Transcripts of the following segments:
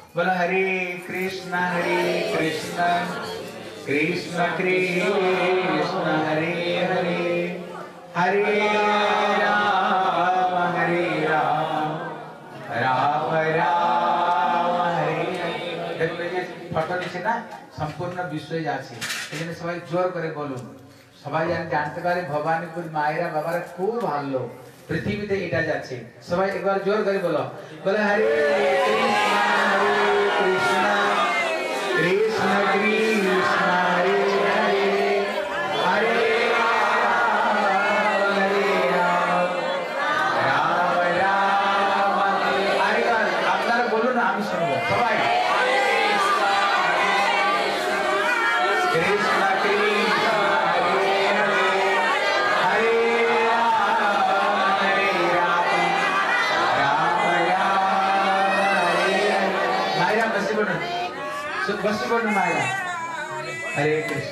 बोलो हरे कृष्ण कृष्ण कृष्ण हरे हरे हरे राम राम राम हरे हरे। फोटो नीचे ना संपूर्ण विश्व আছে এখানে সবাই জোর করে বলুন সবাই জানতে পারে ভবানীপুর মায়েরা বাবারা খুব ভালো পৃথিবীতে এটা যাচ্ছে সবাই একবার জোর করে বলো বলে হরে কৃষ্ণ কৃষ্ণ কৃষ্ণ হরে হরে হরে हरे कृष्ण।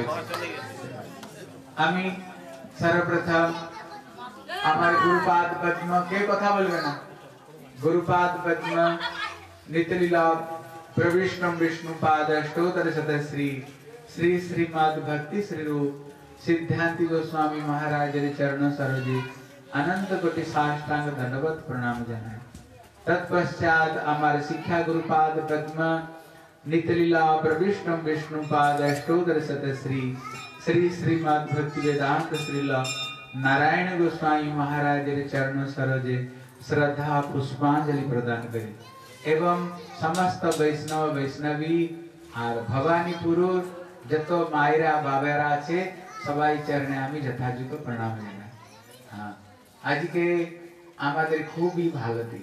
आमी सर्वप्रथम हमारे गुरुपाद पद्म के कथा बोलबे ना गुरुपाद पद्म नित्यलीला प्रविष्णु विष्णुपाद अष्टोत्तर शतश्री श्री श्रीमद् भक्ति श्री रूप सिद्धांति गोस्वामी महाराज रे चरण सरोजे अनंत कोटि साष्टांग दंडवत प्रणाम जनाए। तत्पश्चात हमारे शिक्षा गुरुपाद पद्म नित्यलीला प्रविष्णु विष्णुपाद अष्टोत्तर शतश्री श्री श्रीमद् भक्ति वेदांत श्रीला नारायण गोस्वामी महाराज रे चरण सरोजे श्रद्धा पुष्पांजलि प्रदान करें एवं समस्त वैष्णव वैष्णवी और भवानीपुर जत मायरा बाबेरा आछे सबाई चरणे आमी यथायोग्य प्रणाम जानाई। हाँ आज के आमादेर खूबई भालो दिन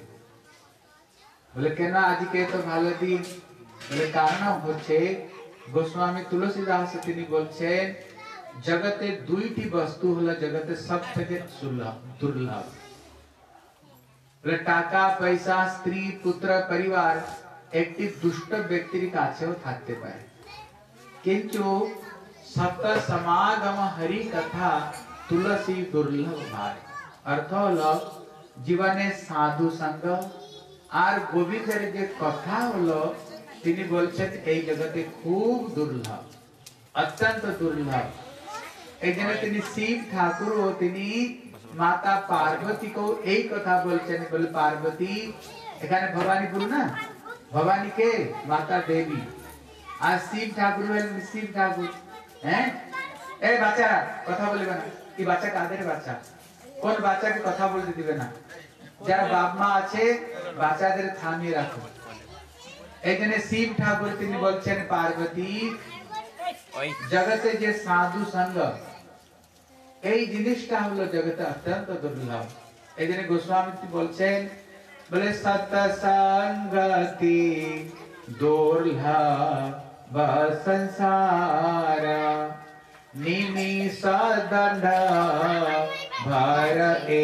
बोले केन आज के तो भालो दिन बोले कारण होच्छे गोस्वामी तुलसीदास तिनी बोलछेन जगते दुईटी वस्तु हलो जगते सबथेके दुर्लभ बोले टाका पैसा स्त्री पुत्र परिवार एकटी दुष्ट व्यक्तिर काछेও থাকতে পারে किंतु सत समागम हरि कथा तुलसी दुर्लभ भार अर्थ हलो जीवने साधु संग और गोविंदेर जे कथा हलो তিনি বলছেন এই জগতে খুব দুর্লভ অত্যন্ত দুর্লভ এইজন্য তিনি শিব ঠাকুর ও তিনি মাতা পার্বতী को এই কথা বলছেন বলে পার্বতী এখানে ভবানীপুর না ভবানী কে মাতা দেবী আর শিব ঠাকুর হলেন শিব ঠাকুর হ্যাঁ এই বাচ্চা কথা বলবে না এই বাচ্চা কাদের বাচ্চা কোন বাচ্চাকে কথা বলতে দিবে না যারা বাপ মা আছে বাচ্চাদের থামিয়ে রাখো এখানে শিব ঠাকুর তিনি বলছেন পার্বতী জগতে যে সাধু সঙ্গ এই জিনিসটা হলো জগতে অত্যন্ত দুর্লভ এখানে গোস্বামী বলছেন বলে সৎসঙ্গতি দুর্লভ সংসার নিমিষ দণ্ড ভর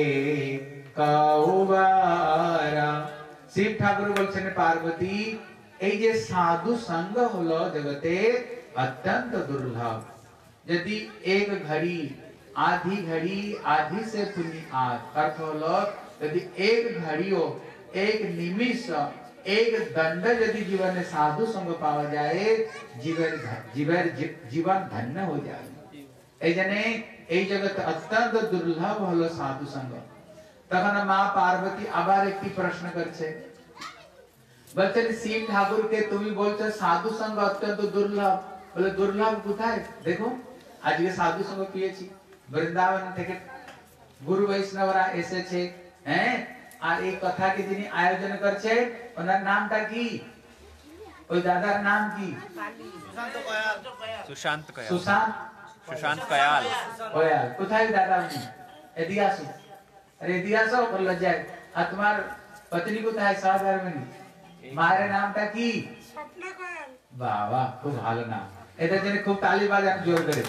একবার শিব ঠাকুর বলছেন পার্বতী এই যে সাধু संग হলো জগতে अत्यंत दुर्लभ यदि एक घड़ी आधी से पुण्य अर्थ हलो यदि एक घड़ियों एक निमिष एक दंड यदि जीवन में साधु संग पावा जाए जीवन धन्य हो जाए एजने এই जगत अत्यंत दुर्लभ हलो साधु संग तखन मां पार्वती आबार एक प्रश्न करছে বলছেন শিব ঠাকুর কে তুমি বলছো সাধু संग अत्यंत दुर्लभ बोले दुर्लभ কোথায় देखो आज के साधु संग পেয়েছি বৃন্দাবন থেকে গুরু বৈষ্ণবরা এসেছে হ্যাঁ আর এই কথা কি যিনি আয়োজন করছে ওনার নামটা কি ওই দাদার নাম কি সুশান্ত কয়াল কোথায় দাদা উনি এদিকে আসো अरे दिया सो कर लज्जा আর তোমার পত্নী কোথায় সহধর্মিনী মায়ের নামটা কি স্বপ্না কয়াল বাহ বাহ খুব ভালো নাম এদের জন্য খুব তালি বাজান জোর করে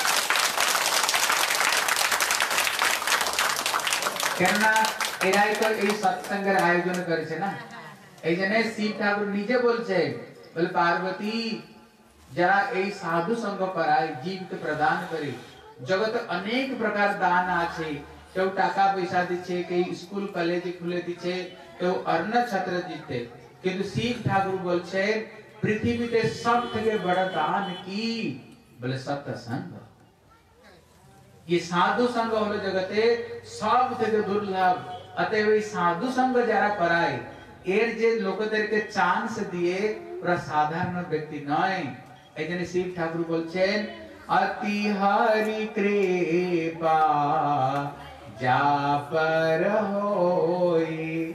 কেননা এরাই তো এই সৎসঙ্গের আয়োজন করেছে না এইজন্য শিব ঠাকুর নিজে বলছে বলে পার্বতী যারা এই সাধু সঙ্গ করায় জীবকে প্রদান করে জগতে অনেক প্রকার দান আছে কেউ টাকা পয়সা দিচ্ছে কেউ স্কুল কলেজ খুলে দিচ্ছে কেউ অন্ন ছত্র দিচ্ছে কিন্তু শিব ঠাকুর বলছেন পৃথিবীতে সবথেকে বড় দান কি বলে সৎসঙ্গ। ये साधु संग হলো জগতে সব থেকে দুর্লভ। অতএব এই সাধু সঙ্গ যারা করায় এর যে লোকদেরকে চান্স দিয়ে ওরা সাধারণ ব্যক্তি নয়। এই জন্য শিব ঠাকুর বলছেন অতি হরি কৃপা যা পর হোই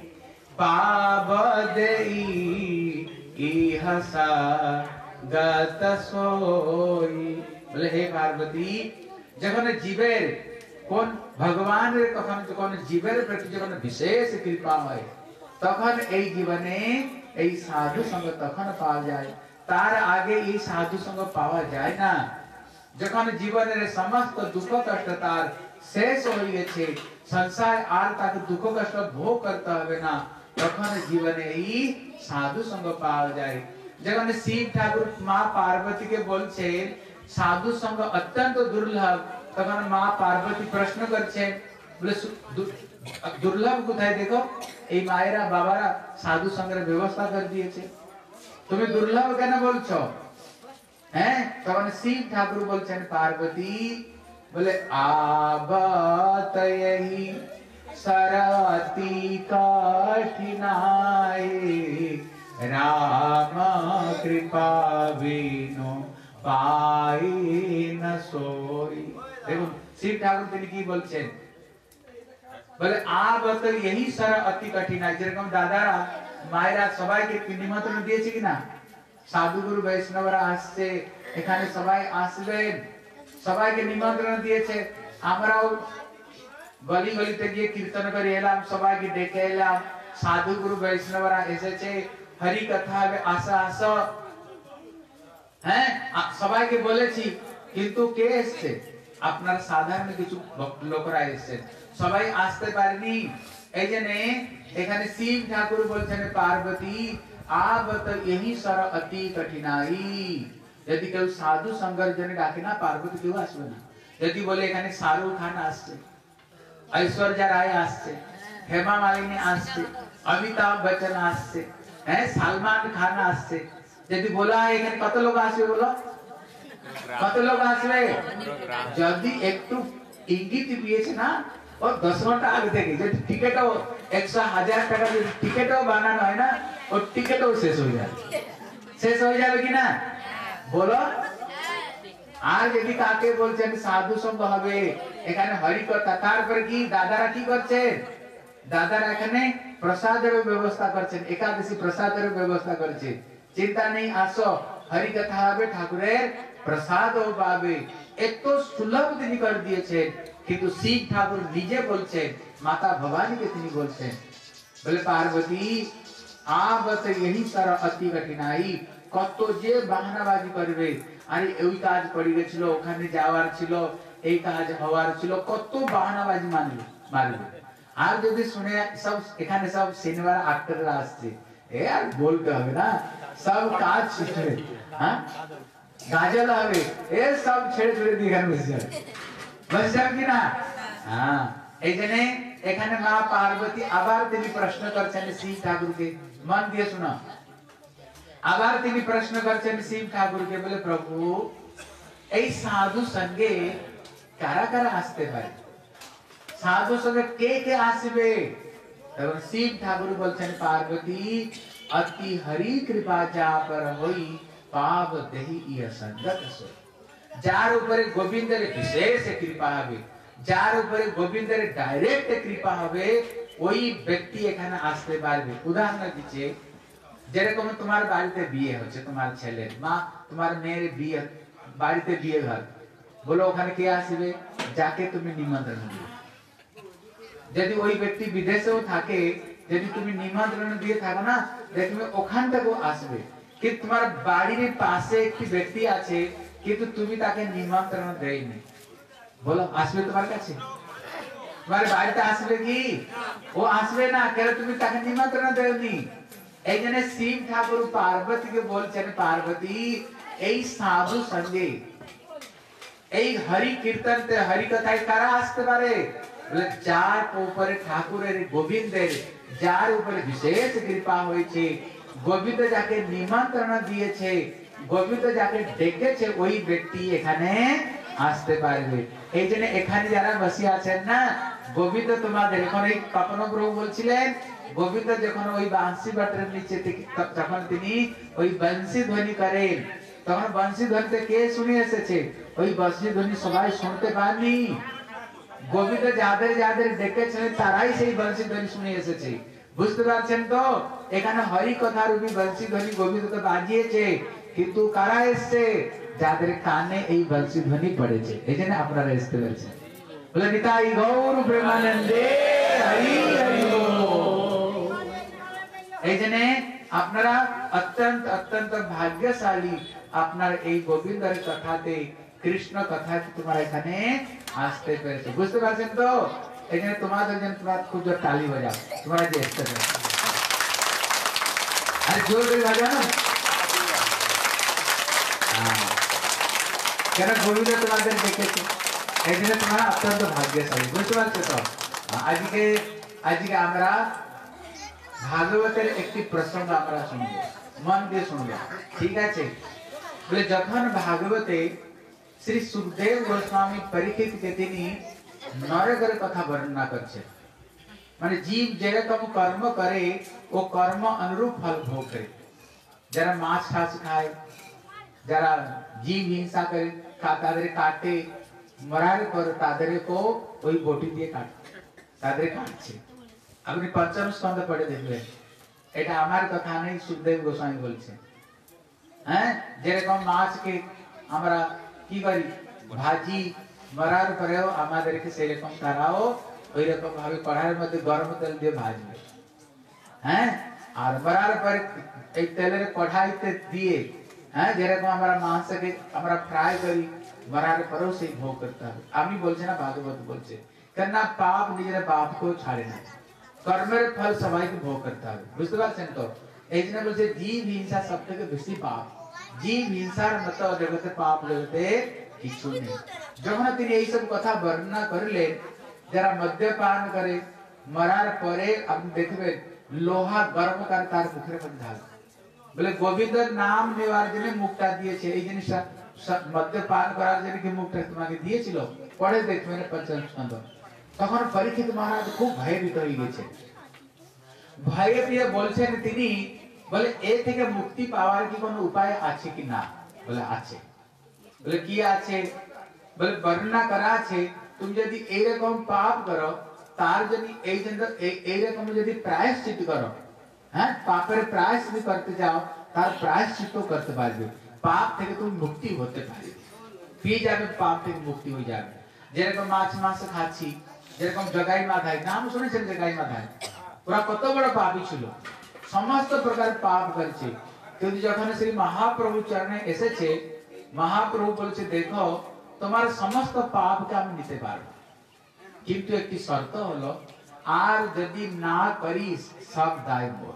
পাবদেই ইহসা গত সোই। বলে হে পার্বতী যখন জীবের কোন ভগবানের কখন যখন জীবের প্রতি যখন বিশেষ কৃপা হয় তখন এই জীবনে এই সাধু সঙ্গ তখন পাওয়া যায়, তার আগে এই সাধু সঙ্গ পাওয়া যায় না। যখন জীবনের সমস্ত দুঃখ কষ্ট তার শেষ হয়ে গেছে, সংসার আর তাকে দুঃখ কষ্ট ভোগ করতে হবে না, তখন জীবনে এই সাধু সঙ্গ পাওয়া যায়। যখন শিব ঠাকুর মা পার্বতীকে বলছেন সাধু সঙ্গ অত্যন্ত দুর্লভ, তখন মা পার্বতী প্রশ্ন করছে বলে দুর্লভ কোথায়? দেখো এই মায়েরা বাবারা সাধু সঙ্গের ব্যবস্থা করে দিয়েছে, তুমি দুর্লভ কেন বলছো? হ্যাঁ, তখন শিব ঠাকুর বলছেন পার্বতী বলে আবত यही सरती कठिनाई राम कृपा बिनु पाई न सोई। দেখুন শিব ঠাকুর তিনি কি বলছেন বলে আবত यही सरती कठिनाई। যেরকম দাদারা মায়েরা সবাইকে নিমন্ত্রণ দিয়েছে কিনা, সাধুগুরু বৈষ্ণবরা আসছে, এখানে সবাই আসবেন, সবাইকে নিমন্ত্রণ দিয়েছে। আমরাও গলি গলিতে গিয়ে কীর্তন করে এলাম, সবাইকে ডেকে এলাম, সাধুগুরু বৈষ্ণবরা এসেছে, হরি কথা হবে, আসো আসো। হ্যাঁ, সবাইকে বলেছি, কিন্তু কে এসছে? আপনার সাধারণ কিছু লোকরা এসছে, সবাই আসতে পারেনি। এই জন্য এখানে শিব ঠাকুর বলছেন পার্বতী আবত यही सरती कठिनाई। যদি কেউ সাধু সঙ্গের জন্য ডাকে না, পার্বতী কেউ আসবে না। যদি বলে এখানে শাহরুখ খান আসছে, ঐশ্বর্যা রায় আসছে, হেমা মালিনী আসছে, অমিতাভ বচ্চন আসছে, হ্যাঁ সালমান খান আসছে, যদি বলা এখানে কত লোক আসবে বলো, কত লোক আসবে? যদি একটু ইঙ্গিত দিয়েছে না, ও 10 ঘন্টা আগে থেকে যদি টিকিটও 100,000 টাকা যদি টিকিটও বানানো হয় না, ও টিকিটও শেষ হয়ে যাবে। শেষ হয়ে যাবে কিনা বলো? আর যদি কাকে বলছেন সাধু সঙ্গ হবে, এখানে হরি কথা, তারপরে কি দাদারা কি করছে? দাদারা এখানে প্রসাদের ব্যবস্থা করছেন, একাদশী প্রসাদের ব্যবস্থা করছে। চিন্তা নেই, আসো হরি কথা হবে, ঠাকুরের প্রসাদও পাবে। এত সুলভ তিনি করে দিয়েছেন। কিন্তু শিব ঠাকুর নিজে বলছেন, মাতা ভবানীকে তিনি বলছেন বলে পার্বতী আবত यही सरती कठिनाई। কত যে বাহানাবাজি করবে, আরে ওই কাজ পড়ে গেছিল, ওখানে যাওয়ার ছিল, এই কাজ হওয়ার ছিল, কত বাহানাবাজি মারবে। আর যদি শুনে সব এখানে সব সিনেমার অ্যাক্টররা আসছে, এ আর বলতে হবে না, সব কাজ শিখবে, হ্যাঁ গাজল হবে, এ সব ছেড়ে ছেড়ে দিয়ে এখানে বসে যাবে, বসে যাবে কিনা? হ্যাঁ, এই জন্য এখানে মা পার্বতী আবার তিনি প্রশ্ন করছেন শিব ঠাকুরকে, মন দিয়ে শোনা। আবার তিনি প্রশ্ন করছেন শিব ঠাকুরকে বলে প্রভু এই সাধু সঙ্গে কারা কারা আসতে পারে, সাধু সঙ্গে কে কে আসবে? তখন শিব ঠাকুর বলছেন পার্বতী অতি হরি কৃপা যা পর হই পাব দেহি ইহ সঙ্গত সোই। যার উপরে গোবিন্দের বিশেষ কৃপা হবে, যার উপরে গোবিন্দের ডাইরেক্ট কৃপা হবে, ওই ব্যক্তি এখানে আসতে পারবে। উদাহরণ দিচ্ছে, যেরকম তোমার বাড়িতে বিয়ে হচ্ছে, তোমার ছেলের মা, তোমার মেয়ের বিয়ে, বাড়িতে বিয়ে ঘর, বলো ওখানে কে আসবে? যাকে তুমি নিমন্ত্রণ দিবে। যদি ওই ব্যক্তি বিদেশেও থাকে, যদি তুমি নিমন্ত্রণ দিয়ে থাকো না, দেখবে ওখান থেকেও আসবে। কিন্তু তোমার বাড়ির পাশে একটি ব্যক্তি আছে, কিন্তু তুমি তাকে নিমন্ত্রণ দেয়নি, বলো আসবে তোমার কাছে? তোমার বাড়িতে আসবে কি? ও আসবে না, কেন? তুমি তাকে নিমন্ত্রণ দেওনি। এই জন্য শিব ঠাকুর পার্বতীকে বলছেন পার্বতী এই সাধু সঙ্গে, এই হরি কীর্তনতে, হরি কথায় কারা আসতে পারে? বলে যার উপরে ঠাকুরের গোবিন্দের যার উপরে বিশেষ কৃপা হয়েছে, গোবিন্দ যাকে নিমন্ত্রণ দিয়েছে, গোবিন্দ যাকে ডেকেছে ওই ব্যক্তি এখানে আসতে পারবে। এই জন্য এখানে যারা বসে আছেন না, গোবিন্দ তোমাদের এখন এই কপন প্রভু বলছিলেন গোবিন্দ যখন ওই বাঁশি বাটের নিচে যখন তিনি ওই বংশী ধ্বনি করেন, তখন বংশী ধ্বনিতে কে শুনে এসেছে? ওই বংশী ধ্বনি সবাই শুনতে পাননি। গোবিন্দ যাদের যাদের ডেকেছেন তারাই সেই বংশী ধ্বনি শুনে এসেছে। বুঝতে পারছেন তো? এখানে হরি কথা রূপী বংশী ধ্বনি গোবিন্দ তো বাজিয়েছে, কিন্তু কারা এসছে? যাদের কানে এই বংশী ধ্বনি পড়েছে, এই জন্য আপনারা আসতে পেরেছেন। বলে নিতাই গৌর প্রেমানন্দে হরি হরি বল। এই জন্য আপনারা অত্যন্ত অত্যন্ত ভাগ্যশালী, আপনার এই গোবিন্দের কথাতে, কৃষ্ণ কথাতে তোমরা এখানে আসতে পেরেছো। বুঝতে পারছেন তো? এই জন্য তোমাদের জন্য তোমরা খুব জোর তালি বাজাও, তোমরা যে আসতে পেরেছো। আরে জোর করে বাজাও না, কেন গোবিন্দ তোমাদের দেখেছে, এই জন্য তোমরা অত্যন্ত ভাগ্যশালী। বুঝতে পারছো তো? আজকে আমরা ভাগবতের একটি প্রসঙ্গ আমরা শুনবো, মন দিয়ে শুনবো, ঠিক আছে? বলে যখন ভাগবতে শ্রী সুখদেव গোস্বামী পরীক্ষিত কে তিনি নরকের কথা বর্ণনা করছে, মানে জীব যেরকম কর্ম করে ও কর্ম অনুরূপ ফল ভোগ করে। যারা মাছ ঠাস খায়, যারা জীব হিংসা করে, তাদের কাটে, মরার পর তাদেরকে ওই বটি দিয়ে তাদের কাটছে। আপনি পঞ্চম স্কন্ধ পড়ে দেখবেন, এটা আমার কথা নেই, সুখদেব গোস্বামী বলছে। হ্যাঁ, যেরকম মাছকে আমরা কি করি, ভাজি, মরার পরেও আমাদেরকে সেরকম তারাও ওই রকম ভাবে কড়াইয়ের মধ্যে গরম তেল দিয়ে ভাজবে। হ্যাঁ, আর মরার পরে এই তেলের কড়াইতে দিয়ে, হ্যাঁ, যেরকম আমরা মাংসকে আমরা ফ্রাই করি, মরার পরেও সেই ভোগ করতে হবে। আমি বলছি না, ভাগবত বলছে, কেননা পাপ নিজের বাপকে ছাড়ে না, কর্মের ফল সবাইকে ভোগ করতে হবে। বুঝতে পারছেন তো? এই জন্য বলছে জীব হিংসা সব থেকে বেশি পাপ। জীব হিংসার মতো জগতে পাপ জগতে কিছু নেই। যখন তিনি এইসব কথা বর্ণনা করলেন, যারা মদ্যপান করে মরার পরে আপনি দেখবেন লোহা গরম করে তার মুখের মধ্যে ঢালে। বলে গোবিন্দের নাম নেওয়ার জন্য মুখটা দিয়েছে, এই জিনিসটা মদ্যপান করার জন্য কি মুখটা তোমাকে দিয়েছিল? পরে দেখবেন পঞ্চম স্কন্ধ। তখন পরীক্ষিত মহারাজ খুব ভয়ভীত হয়ে গেছে। ভয়ে পেয়ে বলছেন তিনি, বলে এ থেকে মুক্তি পাওয়ার কি কোনো উপায় আছে কি না? বলে আছে। বলে কি আছে? বলে বর্ণনা করা আছে, তুমি যদি এইরকম পাপ করো, তার জন্য এইরকম যদি প্রায়শ্চিত করো, হ্যাঁ, পাপের প্রায়শ্চিত করতে যাও, তার প্রায়শ্চিত করতে পারবে, পাপ থেকে তুমি মুক্তি হতে পারবে, পেয়ে যাবে, পাপ থেকে মুক্তি হয়ে যাবে। যেরকম মাছ মাংস খাচ্ছি, যেরকম জগাই মাথায়, নাম শুনেছেন জগাই মাথায়? ওরা কত বড় পাপী ছিল, সমস্ত প্রকার পাপ করেছে, কিন্তু যখন শ্রী মহাপ্রভু চরণে এসেছে, মহাপ্রভু বলছে দেখো তোমার সমস্ত পাপকে আমি নিতে পারবো, কিন্তু একটি শর্ত হলো, আর যদি না করিস সব দায় মোর,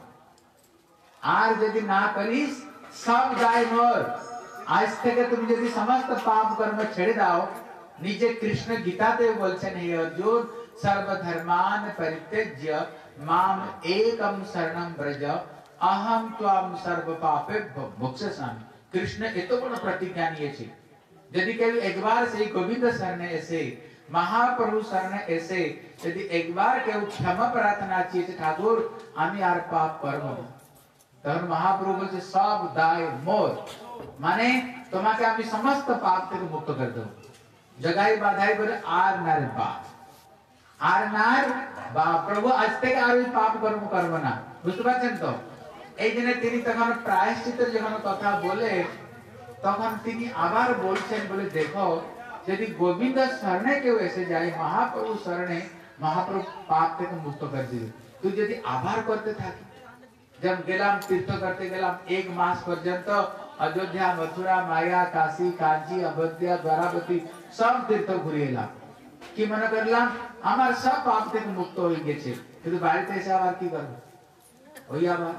আর যদি না করিস সব দায় মোর। আজ থেকে তুমি যদি সমস্ত পাপ কর্ম ছেড়ে দাও, নিজে কৃষ্ণ গীতাতে বলছেন, হে অর্জুন सर्वधर्मान परित्यज्य माम एकम शरणम व्रज अहम त्वाम सर्व पापेभ्यो मोक्षयिष्यामि। कृष्ण এত বড় প্রতিজ্ঞা নিয়েছে, যদি কেউ একবার সেই গোবিন্দ শরণে এসে, মহাপ্রভু শরণে এসে যদি একবার কেউ ক্ষমা প্রার্থনা চেয়েছে, ঠাকুর আমি আর পাপ করব না, তখন মহাপ্রভু বলছে সব দায় মোর, মানে তোমাকে আমি সমস্ত পাপ থেকে মুক্ত করে দেব। জগাই বাধাই বলে আর না রে বাপ, আর নার বা প্রভু আজ থেকে আর ওই পাপ কর্ম করবো না। বুঝতে পারছেন তো? এই জন্য তিনি তখন প্রায়শ্চিতের যখন কথা বলে, তখন তিনি আবার বলছেন, বলে দেখো যদি গোবিন্দ শরণে কেউ এসে যায়, মহাপ্রভু শরণে, মহাপ্রভু পাপ থেকে মুক্ত করে দিবে। তুই যদি আবার করতে থাকি, जब गेलाम तीर्थ करते गेलाम 1 मास पर्यंत अयोध्या, मथुरा, माया, काशी, कांची, अयोध्या, द्वारावती सब तीर्थ घुरे एलाम, কি মনে করলাম আমার সব পাপ থেকে মুক্ত হয়ে গেছে, কিন্তু বাড়িতে এসে আবার কি করব? ওই আবার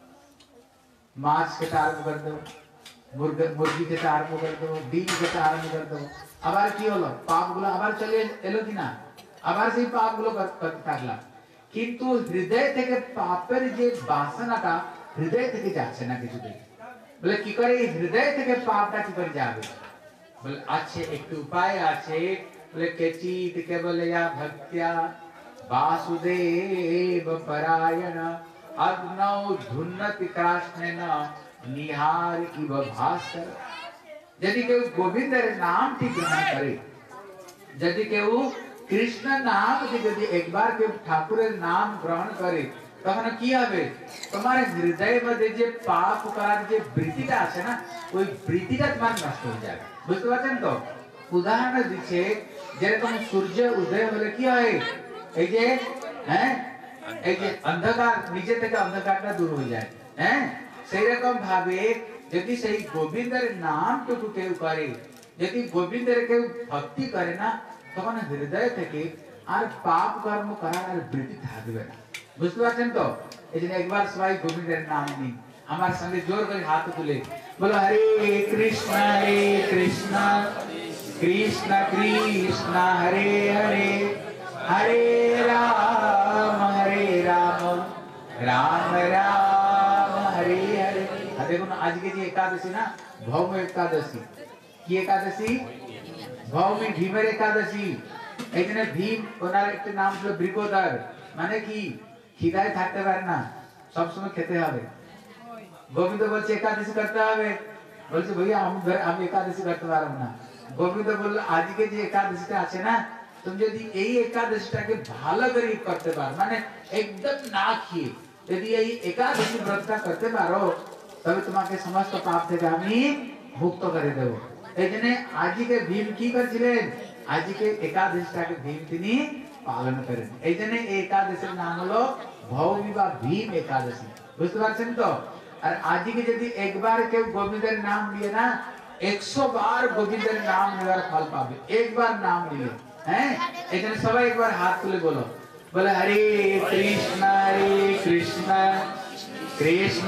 মাছ খেতে আরম্ভ করে দেবো, মুরগি খেতে আরম্ভ করে দেবো, ডিম খেতে আরম্ভ করে দেবো। আবার কি হলো? পাপগুলো আবার চলে এলো কিনা, আবার সেই পাপগুলো করতে থাকলাম। কিন্তু হৃদয় থেকে পাপের যে বাসনাটা হৃদয় থেকে যাচ্ছে না কিছুতেই। বলে কি করে এই হৃদয় থেকে পাপটা কি করে যাবে? বলে আছে একটু উপায় আছে। বলে কেচিত কেবলয়া ভক্त्या वासुदेव परायण अग्नौ धुन्नति कृष्णेन निहार इव भास्कर। यदि केउ गोविंदर नाम टी ग्रहण करे, यदि केउ कृष्ण नाम टी यदि एक बार केउ ठाकुरेर नाम ग्रहण करे তখন কি হবে? তোমার হৃদয়ের মধ্যে যে পাপ করার যে বৃত্তিটা আছে না, ওই বৃত্তিটা তোমার নষ্ট হয়ে যাবে। বুঝতে পারছেন তো? উদাহরণ দিচ্ছে, যেরকম সূর্য উদয় হলে কি হয়, এই যে এই যে অন্ধকার, নিচে থেকে অন্ধকারটা দূর হয়ে যায়। সেই রকম ভাবে যদি সেই গোবিন্দের নামটুকু কেউ করে, যদি গোবিন্দের কেউ ভক্তি করে না, তখন হৃদয় থেকে আর পাপ কর্ম করার আর বৃত্তি থাকবে না। বুঝতে পারছেন তো? এই জন্য একবার সবাই গোবিন্দের নাম নিন, আমার সঙ্গে জোর করে হাত তুলে বলো হরে কৃষ্ণ কৃষ্ণ কৃষ্ণ হরে হরে হরে রাম রাম রাম হরে হরে। দেখুন আজকে যে একাদশী না, ভৌম একাদশী। কি একাদশী? ভৌমি ভীমের একাদশী। এই জন্য ভীম, ওনার একটা নাম ছিল বৃকোদর, মানে কি খিদায় থাকতে পারে না, সবসময় খেতে হবে। গোবিন্দ বলছে একাদশী করতে হবে, বলছে ভাইয়া আমি একাদশী করতে পারবো না। গোবিন্দ বলল আজকে যে একাদশীটা আছে না, তুমি যদি এই একাদশীটাকে ভালো করে করতে পারো, মানে একদম না খেয়ে যদি এই একাদশী ব্রতটা করতে পারো, তবে তোমাকে সমস্ত পাপ থেকে আমি মুক্ত করে দেবো। এই জন্য আজকে ভীম কি করেছিলেন? আজকে একাদশীটাকে ভীম তিনি পালন করেন। এই জন্য এই একাদশীর নাম হলো ভৌমি বা ভীম একাদশী। বুঝতে পারছেন তো? আর আজকে যদি একবার কেউ গোবিন্দের নাম নিয়ে না, 100 বার গোবিন্দের নাম নেওয়ার ফল পাবে, একবার নাম নিলে। এই জন্য সবাই একবার হাত তুলে বলো, বলে হরে কৃষ্ণ কৃষ্ণ কৃষ্ণ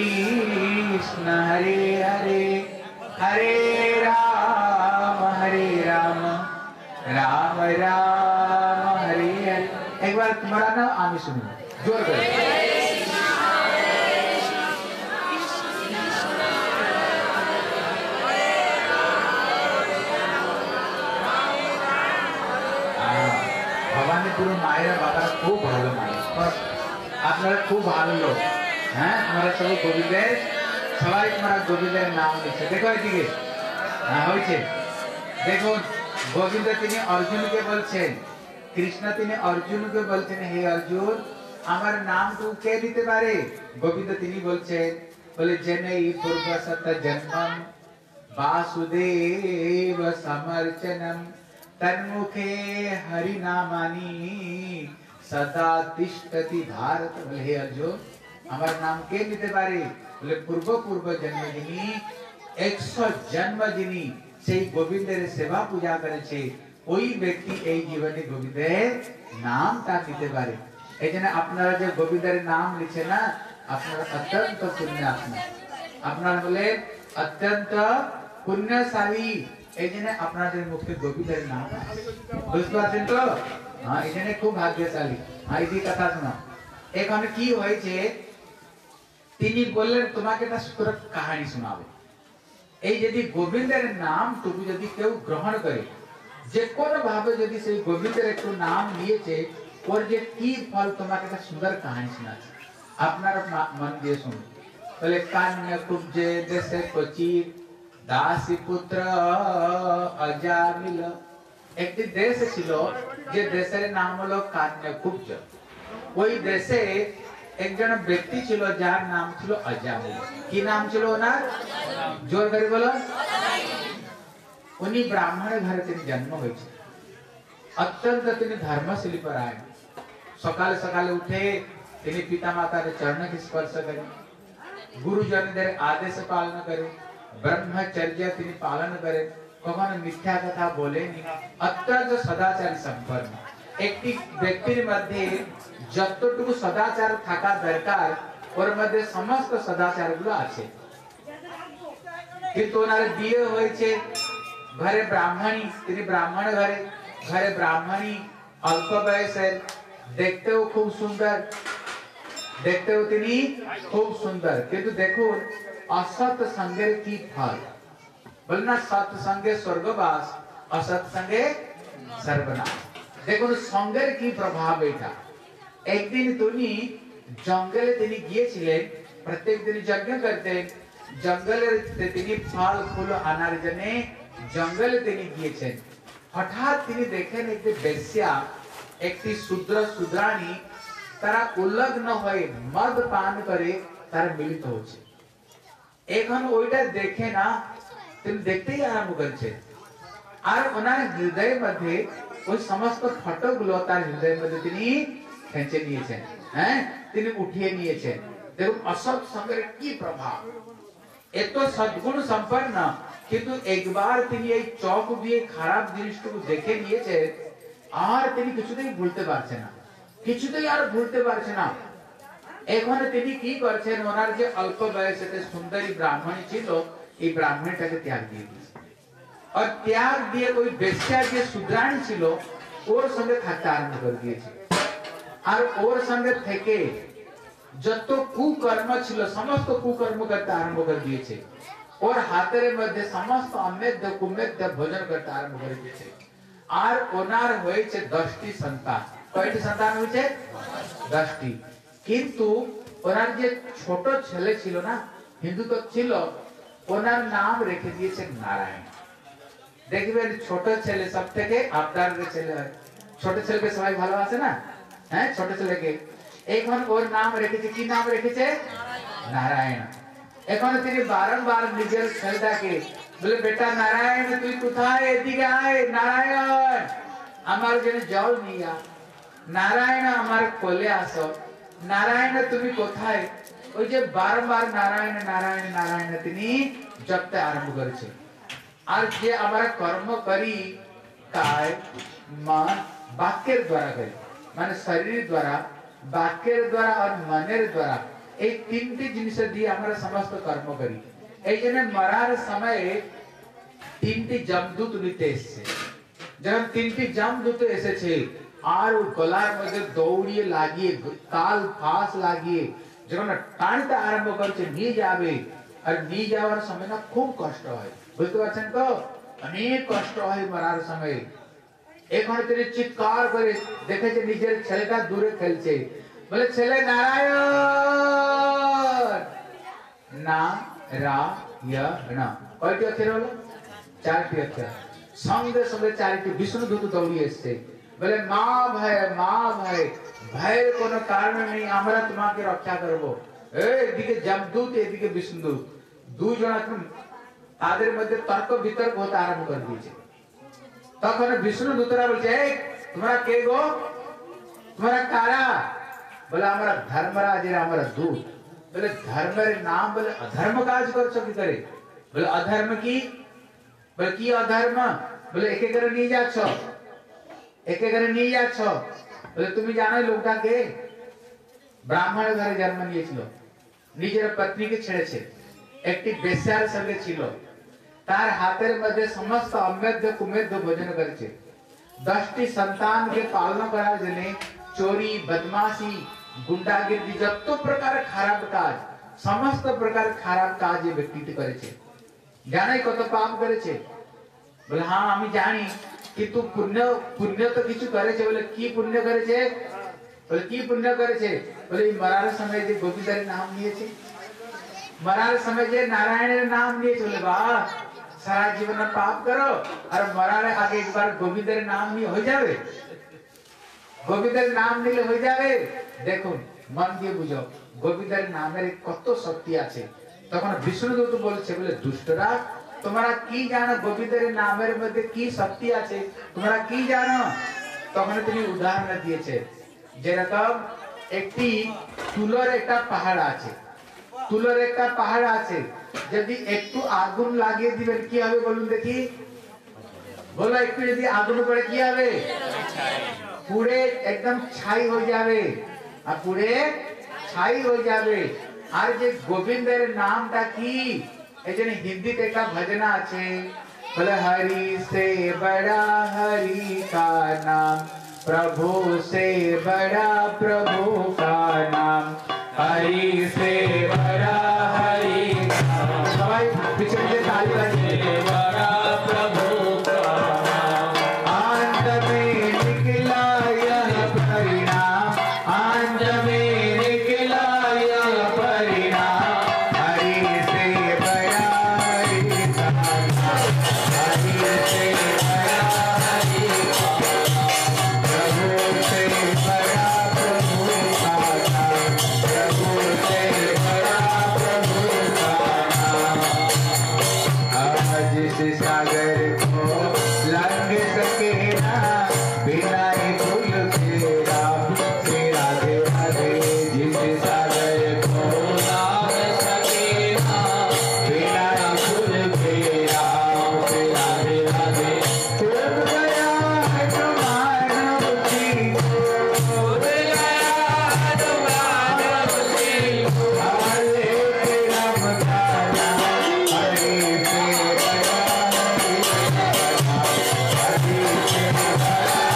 হরে হরে হরে রাম রাম রাम हरे हरे। एक बार तुम्हारा नाम आमी सुनो जोर कर। ভবানীপুর মায়েরা বাবারা খুব ভালো মানুষ, আপনারা খুব ভালো লোক। তোমরা সবাই গোবিন্দের, সবাই তোমরা গোবিন্দের নাম নিচ্ছে। দেখো এদিকে হয়েছে, দেখুন গোবিন্দ তিনি অর্জুনকে বলছেন, কৃষ্ণ তিনি অর্জুনকে বলছেন হে অর্জুন আমার নাম তো কে দিতে পারে? গোবিন্দ তিনি বলছেন, বলে জেনেই পূর্ব সত জন্মম বাসুদেব সমর্চনম তন্মুখে হরি নামানি সদা তিষ্ঠতি ভারত। বলে হে অর্জুন আমার নাম কে নিতে পারে? বলে পূর্ব পূর্ব জন্ম যিনি 100 জন্ম যিনি সেই গোবিন্দের সেবা পূজা করেছে, ওই ব্যক্তি এই জীবনে গোবিন্দের নামটা নিতে পারে। এই জন্য আপনারা যে গোবিন্দের নাম নিচ্ছে না, আপনারা অত্যন্ত পুণ্যাত্মা, আপনারা বলে অত্যন্ত পুণ্যশালী। এই জন্য আপনাদের মুখে গোবিন্দের নাম। বুঝতে পারছেন তো? এই জন্য খুব ভাগ্যশালী। এই কথা শোনো, এখানে কি হয়েছে, তিনি বললেন তোমাকে একটা সুন্দর কাহিনী শোনাবো। এই যদি গোবিন্দের নাম টুকু যদি কেউ গ্রহণ করে, যে কোনো ভাবে যদি সেই গোবিন্দের একটু নাম নিয়েছে, ওর যে কি ফল, তোমাকে একটা সুন্দর কাহিনী শোনাচ্ছে, আপনার মন দিয়ে শুনুন। বলে কান্য কুব্জে দেশে কোচির দাসী পুত্র অজামিল। একটি দেশ ছিল, যে দেশের নাম হলো কান্যকুব্জ। ওই দেশে একজন ব্যক্তি ছিল যার নাম ছিল অজামিল। কি নাম ছিল ওনার? জোর করে বলো। উনি ব্রাহ্মণের ঘরে তিনি জন্ম হয়েছে। অত্যন্ত তিনি ধর্মশীলী পরায়ণ। সকালে সকালে উঠে তিনি পিতা মাতার চরণকে স্পর্শ করে, গুরুজনদের আদেশ পালন করে, ব্রহ্মচর্য তিনি পালন করে, কখনো মিথ্যা কথা বলেনি, অত্যন্ত সদাচারী সম্পন্ন। একটি ব্যক্তির মধ্যে যতটুকু সদাচার থাকা দরকার, ওর মধ্যে সমস্ত সদাচার গুলো আছে। কিন্তু ওনার বিয়ে হয়েছে ঘরে ব্রাহ্মণী, তিনি ব্রাহ্মণ ঘরে ব্রাহ্মণী, অল্প বয়সের, দেখতেও খুব সুন্দর। देखते हो तिनी खूब सुंदर किंतु देखो असत संगे की फल बोलना सत्संगे स्वर्गवास असत संगे सर्वनाश देखो संगेर की प्रभाव এটা একদিন তিনি জঙ্গলে তিনি গিয়েছিলেন প্রত্যেক দিন যজ্ঞ করতেন জঙ্গলের তিনি ফল ফুল আনার জন্য জঙ্গলে তিনি গিয়েছেন হঠাৎ তিনি দেখেন একটি বেশ্যা একটি শূদ্র শূদ্রাণী তারা উল্লগ্ন হয়ে মদ পান করে তারা মিলিত হচ্ছে এখন ওইটা দেখে না তিনি দেখতেই আরম্ভ করেছে আর ওনার হৃদয় মধ্যে ওই সমস্ত ফটোগুলো তার হৃদয়ের মধ্যে তিনি খেঁচে নিয়েছেন হ্যাঁ তিনি উঠিয়ে নিয়েছেন দেখুন অসৎ সঙ্গের কি প্রভাব এত সদ্গুণ সম্পন্ন কিন্তু একবার তিনি এই চোখ দিয়ে খারাপ জিনিসটুকু দেখে নিয়েছে আর তিনি কিছুতেই ভুলতে পারছেন না কিছুতেই আর ভুলতে পারছে না এখন তিনি কি করছেন ওনার যে অল্প বয়সে সুন্দরী ব্রাহ্মণী ছিল এই ব্রাহ্মণীটাকে ত্যাগ দিয়ে দিয়েছে और त्याग दिए कोई बेश्या के सुद्राणी छिलो और संगे থাকতে আরম্ভ করে দিয়েছে আর ওর সঙ্গে থেকে যত কুকর্ম ছিল সমস্ত কুকর্ম করতে আরম্ভ করে দিয়েছে ওর হাতের মধ্যে সমস্ত অমেধ্য কুমেধ্য ভোজন করতে আরম্ভ করে দিয়েছে আর ওনার হয়েছে 10টি সন্তান কয়টি সন্তান হয়েছে 10টি কিন্তু ওনার যে ছোট ছেলে ছিল না হিন্দু তো ছিল ওনার নাম রেখে দিয়েছে নারায়ণ দেখবেন ছোট ছেলে সব থেকে আপনার ছেলে হয় ছোট ছেলেকে সবাই ভালোবাসে না হ্যাঁ ছোট ছেলেকে এখন ওর নাম রেখেছে কি নাম রেখেছে নারায়ণ এখন তিনি বারংবার নিজের ছেলেটাকে বলে বেটা নারায়ণ তুই কোথায় এদিকে আয় নারায়ণ আমার জন্য জল নিয়ে আ নারায়ণ আমার কোলে আসো নারায়ণ তুমি কোথায় ওই যে বারংবার নারায়ণ নারায়ণ নারায়ণ তিনি জপতে আরম্ভ করেছে আর যে আমরা কর্ম করি কায় মন বাক্যের দ্বারা করি মানে শরীর দ্বারা বাক্যের দ্বারা আর মনের দ্বারা এই তিনটি জিনিস দিয়ে আমরা সমস্ত কর্ম করি এই জন্য মরার সময়ে তিনটি যমদূত নিতে এসেছে যখন তিনটি যমদূত এসেছে আর ওই গলার মধ্যে দৌড়িয়ে লাগিয়ে তাল ফাঁস লাগিয়ে যখন টানতে আরম্ভ করছে নিয়ে যাবে আর নিয়ে যাওয়ার সময় না খুব কষ্ট হয় বুঝতে পারছেন তো অনেক কষ্ট হয় মরার সময় এখন তিনি চিৎকার করে দেখেছে নিজের ছেলেটা দূরে খেলছে বলে ছেলে নারায়ণ না রা ইয়া না কয়টি অক্ষর হলো 4টি অক্ষর সঙ্গে সঙ্গে 4টি বিষ্ণু দূত দৌড়িয়ে এসেছে বলে মা ভাই ভয়ের কোনো কারণ নেই আমরা তোমাকে রক্ষা করব এদিকে যমদূত এদিকে বিষ্ণুদূত দুইজন তাদের মধ্যে তর্ক বিতর্ক হতে আরম্ভ করে দিয়েছে তখন বিষ্ণু দূতরা বলছে তোমরা কে গো তোমরা কারা বলে আমরা ধর্মরাজের আমরা দূত বলে ধর্মের নাম বলে অধর্ম কাজ করছো কি করে বলে অধর্ম কি বলে কি অধর্ম বলে একে করে নিয়ে যাচ্ছ বলে তুমি জানো লোকটা কে ব্রাহ্মণের ঘরে জন্ম নিয়েছিল নিজের পত্নীকে ছেড়েছে একটি বেশ্যার সঙ্গে ছিল তার হাতের মধ্যে সমস্ত অমেধ্য কুমেধ্য ভোজন করেছে 10টি সন্তানকে পালন করার জন্য চোরি বদমাশি গুন্ডাগিরি যত প্রকার খারাপ কাজ সমস্ত প্রকার খারাপ কাজ এই ব্যক্তিটি করেছে জানাই কত পাপ করেছে বলে হ্যাঁ আমি জানি কিন্তু পুণ্য তো কিছু করেছে বলে কি পুণ্য করেছে বলে কি পুণ্য করেছে বলে মরার সময় যে গোবিন্দের নাম নিয়েছে मरार समय जे नारायण नाम लिए चले बा सारा जीवन में पाप करो और मरार आगे एक बार गोविंद नाम नहीं हो जावे गोविंद नाम नहीं हो जावे देखो मन দিয়ে বুঝো গোবিন্দের নামের কত শক্তি আছে তখন বিষ্ণুদূত বলছে বলে দুষ্টরা তোমরা কি জানো গোবিন্দের নামের মধ্যে কি শক্তি আছে তোমরা কি জানো তখন তিনি উদাহরণ দিয়েছে যেরকম একটি তুলোর একটা পাহাড় আছে তুলোর একটা পাহাড় আছে যদি একটু আগুন লাগিয়ে দিবেন কি হবে বলুন দেখি বলো একটু যদি আগুন পড়ে কি হবে পুড়ে একদম ছাই হয়ে যাবে আর পুড়ে ছাই হয়ে যাবে আর যে গোবিন্দের নামটা কি এজন্য হিন্দিতে একটা ভজন আছে বলে হরি সে বড়া হরি কা নাম प्रभु से बड़ा प्रभु का नाम हरि से बड़ा हरि नाम। सबाई पीछे पीछे ताली बजाइए। बड़ा प्रभु का नाम। अंत में निकला यह परिणाम, अंत में निकला यह परिणाम, हरि से बड़ा हरि का नाम, हरि से बड़ा हरि का नाम, प्रभु से बड़ा प्रभु का नाम, प्रभु से बड़ा प्रभु का नाम। आज जिस सागर को लंघ सके ना बिना ही भूल के राम, श्री राधे राधे। जिस सागर को लंघ सके ना बिना ही भूल के राम, श्री राधे राधे। डूब गया है तुम्हारा बुद्धि को, डूब गया है तुम्हारा बुद्धि को, हरे राम का नाम, हरे से बड़ा हरि का नाम, हरि से बड़ा।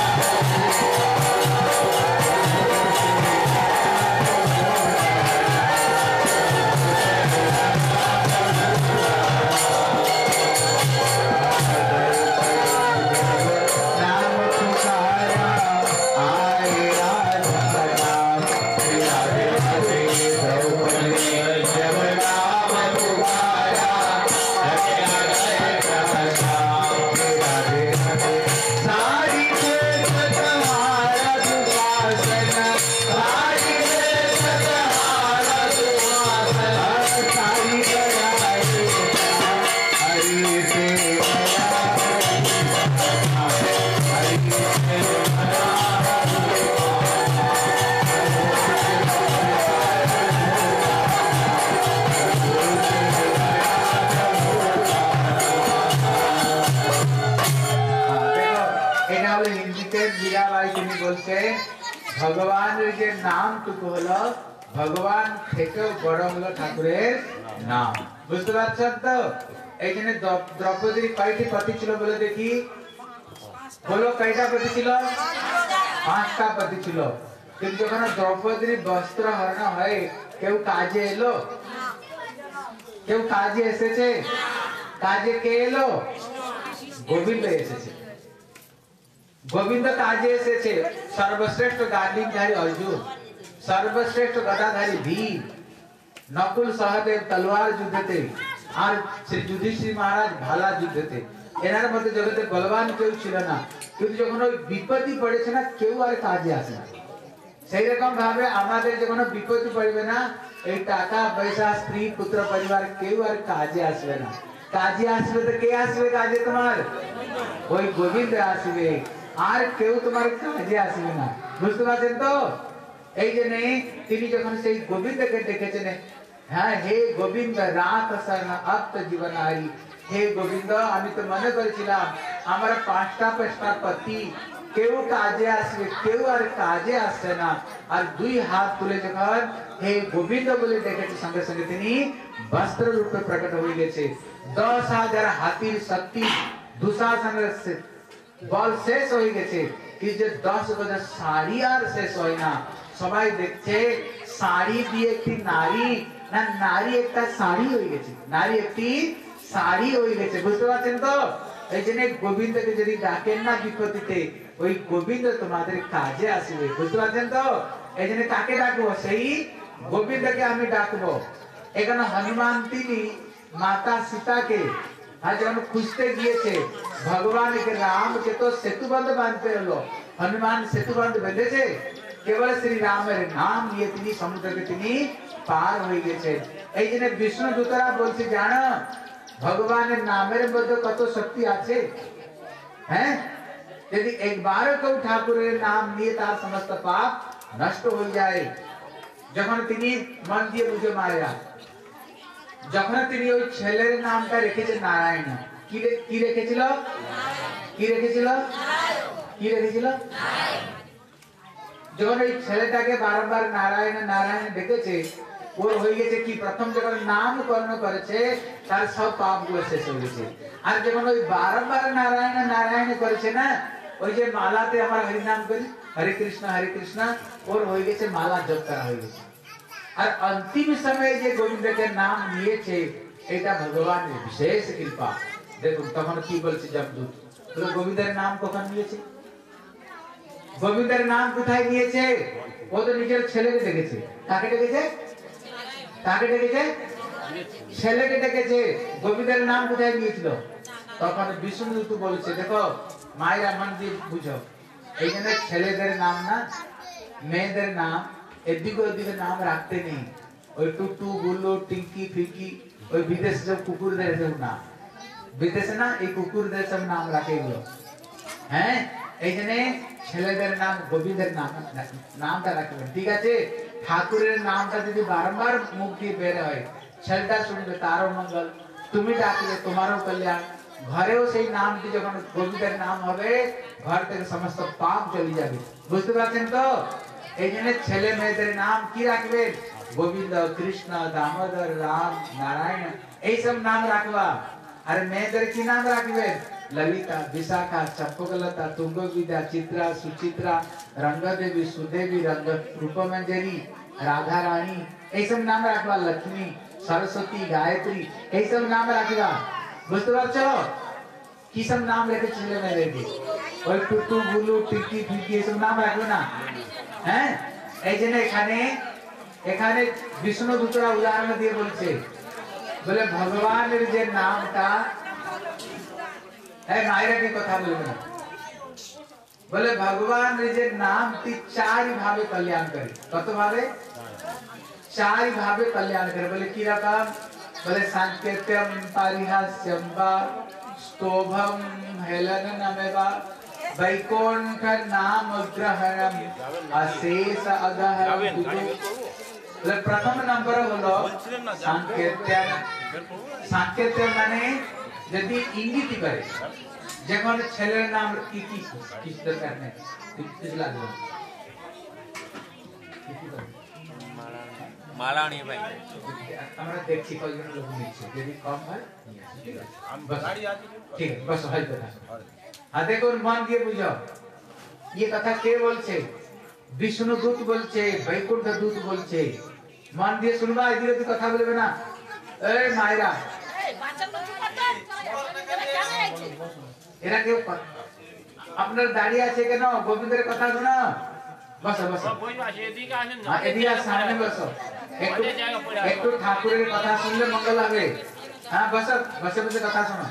नाम पुकारा आए राधा नाम, श्री राधे राधे। द्रौपदी जब नाम पुकारा रचा गए प्रकाश, श्री राधे राधे। सारी देश तुम्हारा सुशासन, सारी देश तुम्हारा सुशासन, सारी बड़ाई हरि से बड़ा भगवान नाम टुकु हलो भगवान থেকে বড় হলো ঠাকুরের নাম। বুঝতে পারছেন তো? এখানে দ্রৌপদীর কয়টি পতি ছিল বলে দেখি, বলো কয়টা পতি ছিল? 5টা পতি ছিল। কিন্তু যখন দ্রৌপদীর বস্ত্র হরণ হয় কেউ কাজে এলো? কেউ কাজে এসেছে? কাজে কে এলো? গোবিন্দ এসেছে। গোবিন্দ কাজে এসেছে। সর্বশ্রেষ্ঠ গান্ডীবধারী অর্জুন, সর্বশ্রেষ্ঠ গদাধারী ভীম, নকুল সহদেব তলোয়ার যুদ্ধতে, আর শ্রী যুধিষ্ঠির মহারাজ ভালা যুদ্ধতে। এনার মধ্যে জগতে বলবান কেউ ছিল না, কিন্তু যখন ওই বিপত্তি পড়েছে না কেউ আর কাজে আসে না। সেই রকম ভাবে আমাদের যখন বিপত্তি পড়বে না, এই টাকা পয়সা স্ত্রী পুত্র পরিবার কেউ আর কাজে আসবে না। কাজে আসবে তো কে আসবে কাজে? তোমার ওই গোবিন্দ আসবে, আর কেউ তোমার কাজে আসবে না। বুঝতে পারছেন তো? এই জন্য তিনি যখন সেই গোবিন্দকে ডেকেছেন, হ্যাঁ হে গোবিন্দ রাত শরণ আপ্ত জীবনারি, হে গোবিন্দ আমি তো মনে করেছিলাম আমার 5টা পতি কেউ কাজে আসবে, কেউ আর কাজে আসছে না। আর 2 হাত তুলে যখন হে গোবিন্দ বলে ডেকেছে, সঙ্গে সঙ্গে তিনি বস্ত্র রূপে প্রকট হয়ে গেছে। 10,000 হাতির শক্তি দুঃশাসনের বল শেষ হয়ে গেছে, কিন্তু যে 10 গজ শাড়ি আর শেষ হয় না। সবাই দেখছে শাড়ি দিয়ে একটি নারী, না নারী একটা শাড়ি হয়ে গেছে, নারী একটি শাড়ি হয়ে গেছে। বুঝতে পারছেন তো? এই জন্য গোবিন্দকে যদি ডাকেন না বিপত্তিতে, ওই গোবিন্দ তোমাদের কাজে আসবে। বুঝতে পারছেন তো? এই জন্য কাকে ডাকবো? সেই গোবিন্দকে আমি ডাকবো। এখানে হনুমান তিনি মাতা সীতাকে যখন খুঁজতে গিয়েছে, ভগবান রামকে তো সেতুবন্ধ বাঁধতে হলো। হনুমান সেতুবন্ধ বেঁধেছে, কেবল শ্রী রামের নাম নিয়ে তিনি সমুদ্রকে তিনি পার হয়ে গেছেন। এই জন্য বিষ্ণু দূতরা বলছে, জানো ভগবানের নামের মধ্যে কত শক্তি আছে। হ্যাঁ, যদি একবার কেউ ঠাকুরের নাম নিয়ে তার সমস্ত পাপ নষ্ট হয়ে যায়। যখন তিনি মন দিয়ে বুঝে মায়া, যখন তিনি ওই ছেলের নামটা রেখেছে নারায়ণ, কি রেখেছিল? কি রেখেছিল? কি রেখেছিল? যখন এই ছেলেটাকে বারবার নারায়ণ নারায়ণ ডেকেছে, ওর হয়ে গেছে কি, প্রথম যখন নামকরণ করেছে তার সব পাপ গুলো শেষ হয়ে গেছে। আর যখন ওই বারবার নারায়ণ নারায়ণ করেছে না, ওই যে মালাতে আমরা হরি নাম করি, হরে কৃষ্ণ ওর হয়ে গেছে মালা জপ করা হয়ে গেছে। আর अंतिम समय যে গোবিন্দের নাম নিয়েছে এটা ভগবানের বিশেষ কৃপা। দেখুন তখন কি বলছে যমদূত, তো গোবিন্দের নাম কখন নিয়েছে? গোবিন্দের নাম কোথায় নিয়েছে? ও তো নিজের ছেলেকে ডেকেছে। কাকে ডেকেছে? কাকে ডেকেছে? ছেলেকে ডেকেছে। গোবিন্দের নাম কোথায় নিয়েছিল? তখন বিষ্ণুদূত বলেছে দেখো মায়েরা মন দিয়ে বুঝো, এইখানে ছেলেদের নাম না মেয়েদের নাম এদিকে ওদিকে নাম রাখতে নেই। ওই টুটু গুল্লু টিঙ্কি ফিঙ্কি ওই বিদেশে সব কুকুরদের সব নাম, বিদেশে না এই কুকুরদের সব নাম রাখে এগুলো। হ্যাঁ এইখানে ছেলেদের নাম গোবিন্দের নাম নামটা রাখবেন, ঠিক আছে? ঠাকুরের নামটা যদি বারবার মুখ দিয়ে বের হয় ছেলেটা শুনবে তারও মঙ্গল, তুমি ডাকলে তোমারও কল্যাণ। ঘরেও সেই নামটি যখন গোবিন্দের নাম হবে ঘর থেকে সমস্ত পাপ চলে যাবে। বুঝতে পারছেন তো? এই জন্য ছেলে মেয়েদের নাম কি রাখবেন? গোবিন্দ, কৃষ্ণ, দামোদর, রাম, নারায়ণ এইসব নাম রাখবা। আর মেয়েদের কি নাম রাখবেন? ललिता, विशाखा, चंपकलता, तुंगविद्या, चित्रा, सुचित्रा, रंगदेवी, सुदेवी, रंग रूपमंजरी, राधा रानी এই সব নাম রাখবা। लक्ष्मी, सरस्वती, गायत्री এই সব নাম রাখবা। বুঝতে পারছো কি সব নাম রেখে ছেলে মেয়েদেরকে? ওই টুটু বুলু টিকি ফিকি এই সব নাম রাখবে না। হ্যাঁ এই জন্য এখানে বিষ্ণু দূতরা উদাহরণ দিয়ে বলছে, বলে ভগবানের যে নামটা মায়েরা কি কথা বলবে না, বলে ভগবান নিজের নামটি চারি ভাবে কল্যাণ করে। কত ভাবে? চারি ভাবে কল্যাণ করে। বলে কি রকম? বলে সাংকেত্যম পারিহাস্যম বা স্তোভম হেলনমেবা বৈকুণ্ঠ নাম গ্রহণম অশেষ অগহরম। বলে প্রথম নম্বর হলো সাংকেত্যম। সাংকেত্যম মানে যদি ইঙ্গিত করে, যখন ছেলের নাম কি কি কি দরকার নেই কিছু লাগবে মালা নিয়ে ভাই আমরা দেখছি কয়জন লোক নিচ্ছে, যদি কম হয় ঠিক আছে ঠিক আছে বস হয় কথা। হ্যাঁ দেখুন মন দিয়ে বুঝো, ये কথা কে বলছে? বিষ্ণু দূত বলছে, বৈকুণ্ঠ দূত বলছে। মন দিয়ে শুনবা, এদিকে কথা বলবে না। এই মায়েরা এরা কেউ আপনার দাঁড়িয়ে আছে কেন? গোবিন্দের কথা শোনো। বসো বসো, এদিকে সামনে বসো। একটু ঠাকুরের কথা শুনলে মঙ্গল হবে। হ্যাঁ বসো, বসে বসে কথা শোনো।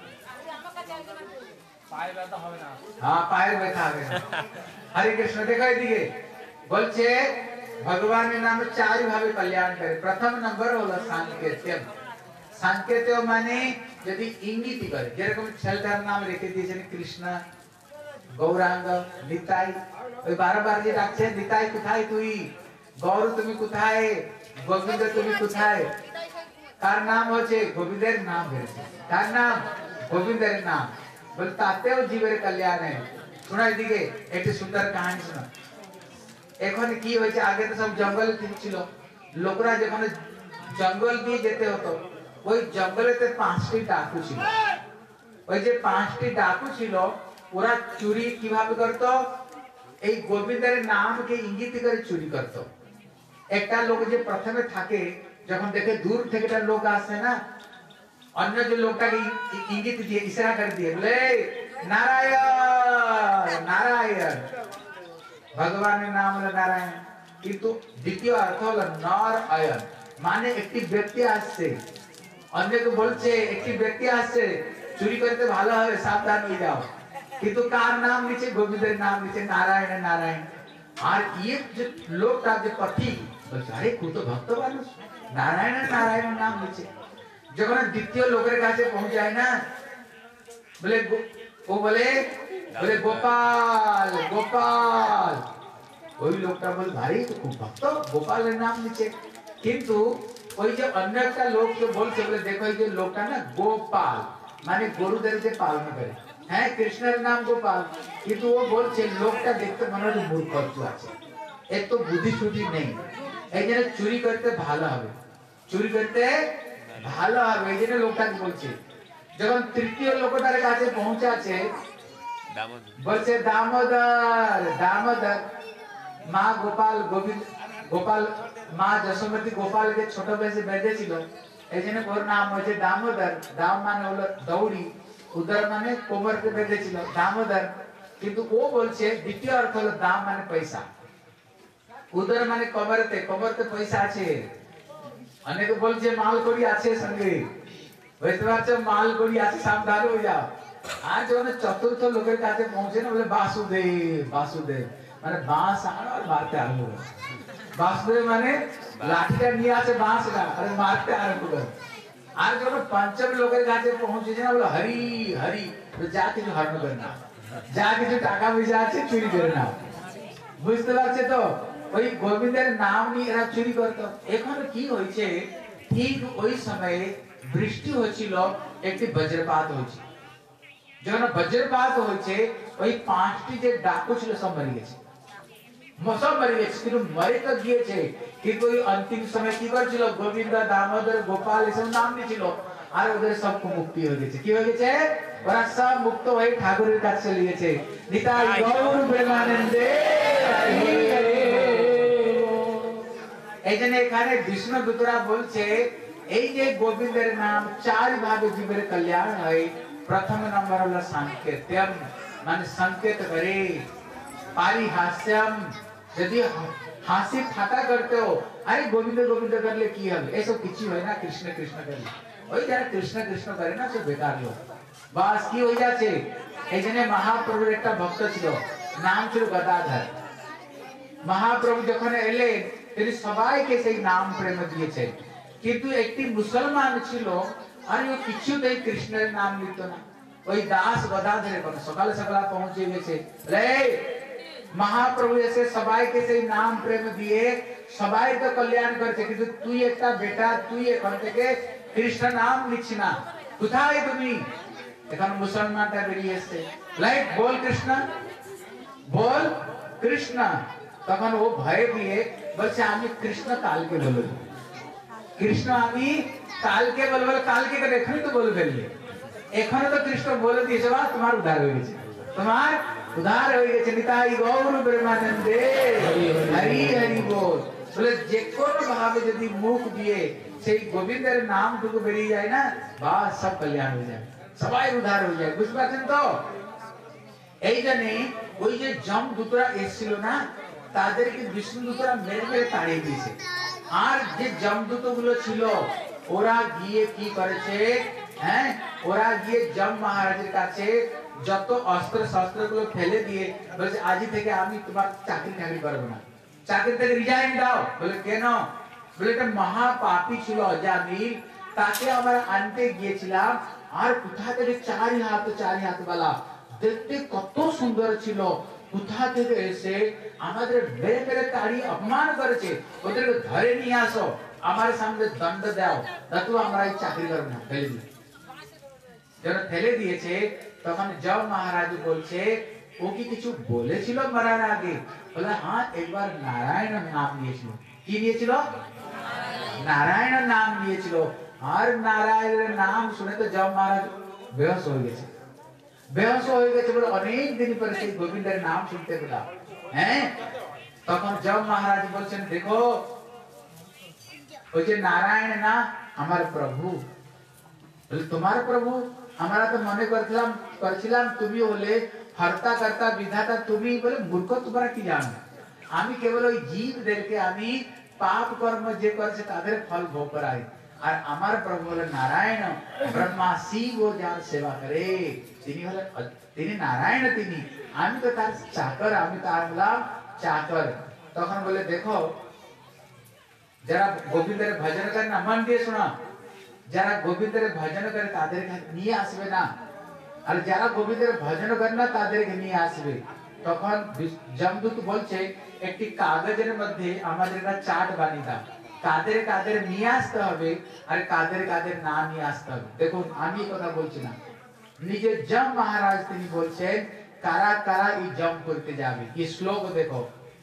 হ্যাঁ পায়ের ব্যথা হবে না। হরে কৃষ্ণ। দেখো এদিকে বলছে ভগবানের নামে চারি ভাবে কল্যাণ করে। প্রথম নম্বর হলো সাংকেত্যম। সাংকেত্য মানে যদি ইঙ্গিত করে, যেরকম ছেলেটার নাম রেখে দিয়েছেন কৃষ্ণ, গৌরাঙ্গ, নিতাই। ওই বারবার যে ডাকছে নিতাই কোথায় তুই, গৌর তুমি কোথায়, গোবিন্দ তুমি কোথায়। তার নাম হচ্ছে গোবিন্দের নাম হয়েছে। তার নাম গোবিন্দের নাম। বলে তাতেও জীবের কল্যাণ হয়। শোনা এদিকে একটি সুন্দর কাহিনী শোনা। এখন কি হয়েছে, আগে তো সব জঙ্গলে ছিল, লোকরা যখন জঙ্গল দিয়ে যেতে হতো ওই জঙ্গলেতে 5টি ডাকু ছিল। ওই যে 5টি ডাকু ছিল ওরা চুরি কিভাবে করত? এই গোবিন্দের নামকে ইঙ্গিত করে চুরি করত। একটা লোক যে প্রথমে থাকে যখন দেখে দূর থেকে একটা লোক আসে না, অন্য যে লোকটাকে ইঙ্গিত দিয়ে ইশারা করে দিয়ে বলে নারায়ণ নারায়ণ, ভগবানের নাম হলো নারায়ণ। কিন্তু দ্বিতীয় অর্থ হলো নর আয়ন, মানে একটি ব্যক্তি আসছে, অন্যকে বলছে একটি ব্যক্তি আসছে চুরি করতে ভালো হবে সাবধান হয়ে যাও। কিন্তু কার নাম নিচে? গোবিন্দের নাম নিচে, নারায়ণ নারায়ণ। আর ইয়ে যে লোকটা যে পথিক বলছে আরে কত তো ভক্ত মানুষ, নারায়ণ নারায়ণ নাম নিচে। যখন দ্বিতীয় লোকের কাছে পৌঁছায় না, বলে ও বলে বলে গোপাল গোপাল। ওই লোকটা বলে ভারী তো খুব ভক্ত, গোপালের নাম নিচে। কিন্তু ওই যে অন্য একটা লোক যে বলছে বলে দেখো এই যে লোকটা না গোপাল মানে গরুদের যে পালন করে। হ্যাঁ কৃষ্ণের নাম গোপাল, কিন্তু ও বলছে লোকটা দেখতে মনে হয় মূর্খত্ব আছে, এর তো বুদ্ধি শুদ্ধি নেই, এই জন্য চুরি করতে ভালো হবে, চুরি করতে ভালো হবে, এই জন্য লোকটাকে বলছে। যখন তৃতীয় লোকটার কাছে পৌঁছাচ্ছে বলছে দামোদর দামোদর, মা গোপাল গোবিন্দ গোপাল মা যশোমতী গোপালকে ছোট বয়সে বেঁধেছিল, এই জন্য ওর নাম হয়েছে দামোদর। দাম মানে হলো দৌড়ি, উদর মানে কোমরকে বেঁধেছিল, দামোদর। কিন্তু ও বলছে দ্বিতীয় অর্থ হলো দাম মানে পয়সা, উদর মানে কোমরতে, কোমরতে পয়সা আছে। অনেকে বলছে মাল করি আছে সঙ্গে, বুঝতে পারছো, মাল করি আছে, সাবধান হয়ে যাও। আর যখন চতুর্থ লোকের কাছে পৌঁছে না, বলে বাসুদেব, বাসুদেব মানে বাঁশ আনো আর মারতে আরম্ভ করো। বাসুদেব মানে লাঠিটা নিয়ে আছে বাঁশটা আর মারতে আরম্ভ করো। আর যখন পঞ্চম লোকের কাছে পৌঁছেছে না, বলে হরি হরি, যা কিছু হরণ করে না, যা কিছু টাকা পয়সা আছে চুরি করে নাও। বুঝতে পারছে তো, ওই গোবিন্দের নাম নিয়ে এরা চুরি করতো। এখন কি হয়েছে, ঠিক ওই সময়ে বৃষ্টি হচ্ছিল, একটি বজ্রপাত হয়েছে। যখন বজ্রপাত হয়েছে, ওই 5টি যে ডাকু ছিল সব মরে গেছে, সব মরে গেছে। কিন্তু মরে তো গিয়েছে, কিন্তু ওই অন্তিম সময় কি করছিল, গোবিন্দ, দামোদর, গোপাল এসব নাম দিয়েছিল, আর ওদের সবকে মুক্তি হয়ে গেছে। কি হয়ে গেছে, ওরা সব মুক্ত হয়ে ঠাকুরের কাছে চলে গেছে। নিতাই গৌর প্রেমানন্দে। এই জন্য এখানে বিষ্ণু দূতরা বলছে, এই যে গোবিন্দের নাম 4 ভাবে জীবের কল্যাণ হয়। প্রথম নম্বর হলো সংকেত্যম, মানে সংকেত করে, পারিহাস্যম, যদি হাসি ঠাট্টা করতে हो, আরে গোবিন্দ গোবিন্দ করলে কি হবে, এসব কিছু হয় না, কৃষ্ণ কৃষ্ণ করলে। ওই যারা কৃষ্ণ কৃষ্ণ করে না, সব বেকার লোক। বাস কি হয়ে যাচ্ছে, এই জন্য মহাপ্রভুর একটা ভক্ত ছিল, নাম ছিল গদাধর। মহাপ্রভু যখন এলেন, তিনি সবাইকে সেই নাম প্রেম দিয়েছেন। কিন্তু একটি মুসলমান ছিল, আর ও কিছুতেই কৃষ্ণের নাম নিত না। ওই দাস গদাধর সকাল সকাল পৌঁছে গেছে, মহাপ্রভু এসে সবাইকে সেই নাম প্রেম দিয়ে সবাই তো কল্যাণ করছে, কিন্তু তুই একটা বেটা, তুই এখন থেকে কৃষ্ণ নাম নিচ্ছি না, কোথায় তুমি? এখন মুসলমানটা বেরিয়ে এসছে, লাইক বল কৃষ্ণ, বল কৃষ্ণ। তখন ও ভয় দিয়ে বলছে, আমি কৃষ্ণ কালকে বলবো, কৃষ্ণ আমি কালকে বলবো। কালকে করে এখনই তো বলে ফেললে, এখানে তো কৃষ্ণ বলে দিয়েছে, বা তোমার উদ্ধার হয়ে গেছে, তোমার উদ্ধার হয়ে গেছে। নিতাই গৌর প্রেমানন্দে, হরি হরি বল। বলে যে কোনো ভাবে যদি মুখ দিয়ে সেই গোবিন্দের নামটুকু বেরিয়ে যায় না, বা সব কল্যাণ হয়ে যায়, সবাই উদ্ধার হয়ে যায়। বুঝতে পারছেন তো? এই জন্য ওই যে যমদূতরা এসেছিল না, তাদেরকে বিষ্ণুদূতরা মেরে মেরে তাড়িয়ে দিয়েছে। আর যে যমদূত গুলো ছিল, ওরা গিয়ে কি করেছে, হ্যাঁ, ওরা গিয়ে যম মহারাজের কাছে যত অস্ত্র শস্ত্র গুলো ফেলে দিয়ে বলছে, আজ থেকে আমি তোমার চাকরি টাকরি করবো না, চাকরি থেকে রিজাইন দাও। বলে কেন? বলে এটা মহাপাপী ছিল অজামিল, তাকে আমরা আনতে গিয়েছিলাম, আর কোথা থেকে 4 হাত वाला, দেখতে কত সুন্দর ছিল, কোথা থেকে এসে আমাদের মেরে মেরে তাড়ি অপমান করেছে, ওদেরকে ধরে নিয়ে আসো, আমার সামনে দণ্ড দাও, তাতেও আমরা এই চাকরি করব না, ফেলে দিই। যখন ফেলে দিয়েছে, তখন যম মহারাজ বলছে, ও কি কিছু বলেছিল মরার আগে? বলে হ্যাঁ, একবার নারায়ণ নাম নিয়েছিল। কি নিয়েছিল? নারায়ণ নাম নিয়েছিল। আর নারায়ণের নাম শুনে তো যম মহারাজ বেহোশ হয়ে গেছে, বেহোশ হয়ে গেছে। বলে অনেক দিন পরে সেই গোবিন্দের নাম শুনতে পেলাম। হ্যাঁ, তখন যম মহারাজ বলছেন, দেখো ওই যে নারায়ণ না আমার প্রভু। বলে তোমার প্রভু? আমরা তো মনে করছিলাম তুমি হলে হর্তা কর্তা বিধাতা তুমি। বলে মূর্খ, তোমরা কি জানো? আমি কেবল ওই জীবদেরকে আমি পাপ কর্ম যে করেছে তাদের ফল ভোগ করাই। আর আমার প্রভু হলেন নারায়ণ, ব্রহ্মা শিব যার সেবা করে তিনি নারায়ণ, তিনি, আমি তো তার চাকর, আমি তার হলাম চাকর। তখন বলে দেখো, যারা গোবিন্দের ভজন করে না, মন দিয়ে শোনা, যারা গোবিন্দের ভজন করে তাদেরকে নিয়ে আসবে না, আর যারা গোবিন্দের ভজন করে না তাদেরকে নিয়ে আসবে। তখন যমদূত বলছে, একটি কাগজের মধ্যে আমাদের একটা চার্ট বানিয়ে দাও, কাদের কাদের নিয়ে আসতে হবে আর কাদের কাদের না নিয়ে আসতে হবে। দেখুন, আমি কথা বলছি না, নিজে যম মহারাজ তিনি বলছেন কারা কারা এই যম করতে যাবে। এই শ্লোক দেখো,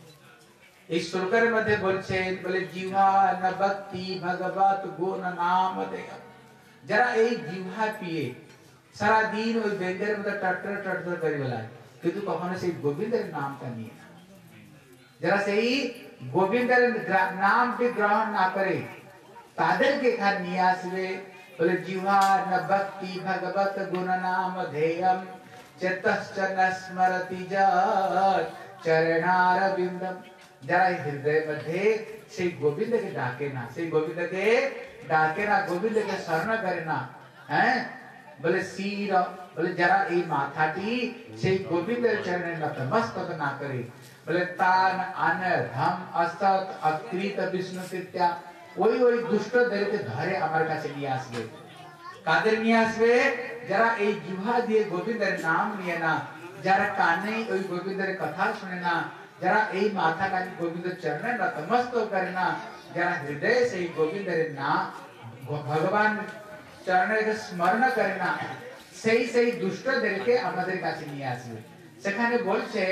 এই শ্লোকের মধ্যে বলছেন, বলে জিহ্বা নবক্তি ভগবত গুণ নাম দেয়। যারা এই জিহ্বা পিয়ে সারা দিন ওই ব্যঙ্গের মধ্যে টটর টটর করে বেলায়, কিন্তু কখনো সেই গোবিন্দের নামটা নিয়ে না, যারা সেই গোবিন্দের নাম কে গ্রহণ না করে তাদেরকে এখানে নিয়ে আসবে বলে জিহ্বা ন ভক্তি ভগবত গুণ নাম ধেয়ম চেতশ্চ ন স্মরতি যৎ চরণারবিন্দম যারা হৃদয় মধ্যে সেই গোবিন্দকে ডাকে না সেই গোবিন্দকে ডাকে না গোবিন্দকে স্মরণ করে না হ্যাঁ বলে শির বলে যারা এই মাথাটি সেই গোবিন্দের চরণে নতমস্তক না করে বলে তান আন ধম অসত অকৃত বিষ্ণু কৃত্যা ওই ওই দুষ্টদেরকে ধরে আমার কাছে নিয়ে আসবে কাদের নিয়ে আসবে যারা এই জিহ্বা দিয়ে গোবিন্দের নাম নিয়ে না যারা কানে ওই গোবিন্দের কথা শুনে না যারা এই মাথাটাকে গোবিন্দের চরণে নতমস্তক করে না যারা হৃদয়ে সেই গোবিন্দের নাম ভগবান চরণের স্মরণ করে না সেই সেই দুষ্টদেরকে আমাদের কাছে নিয়ে আসবে সেখানে বলছেন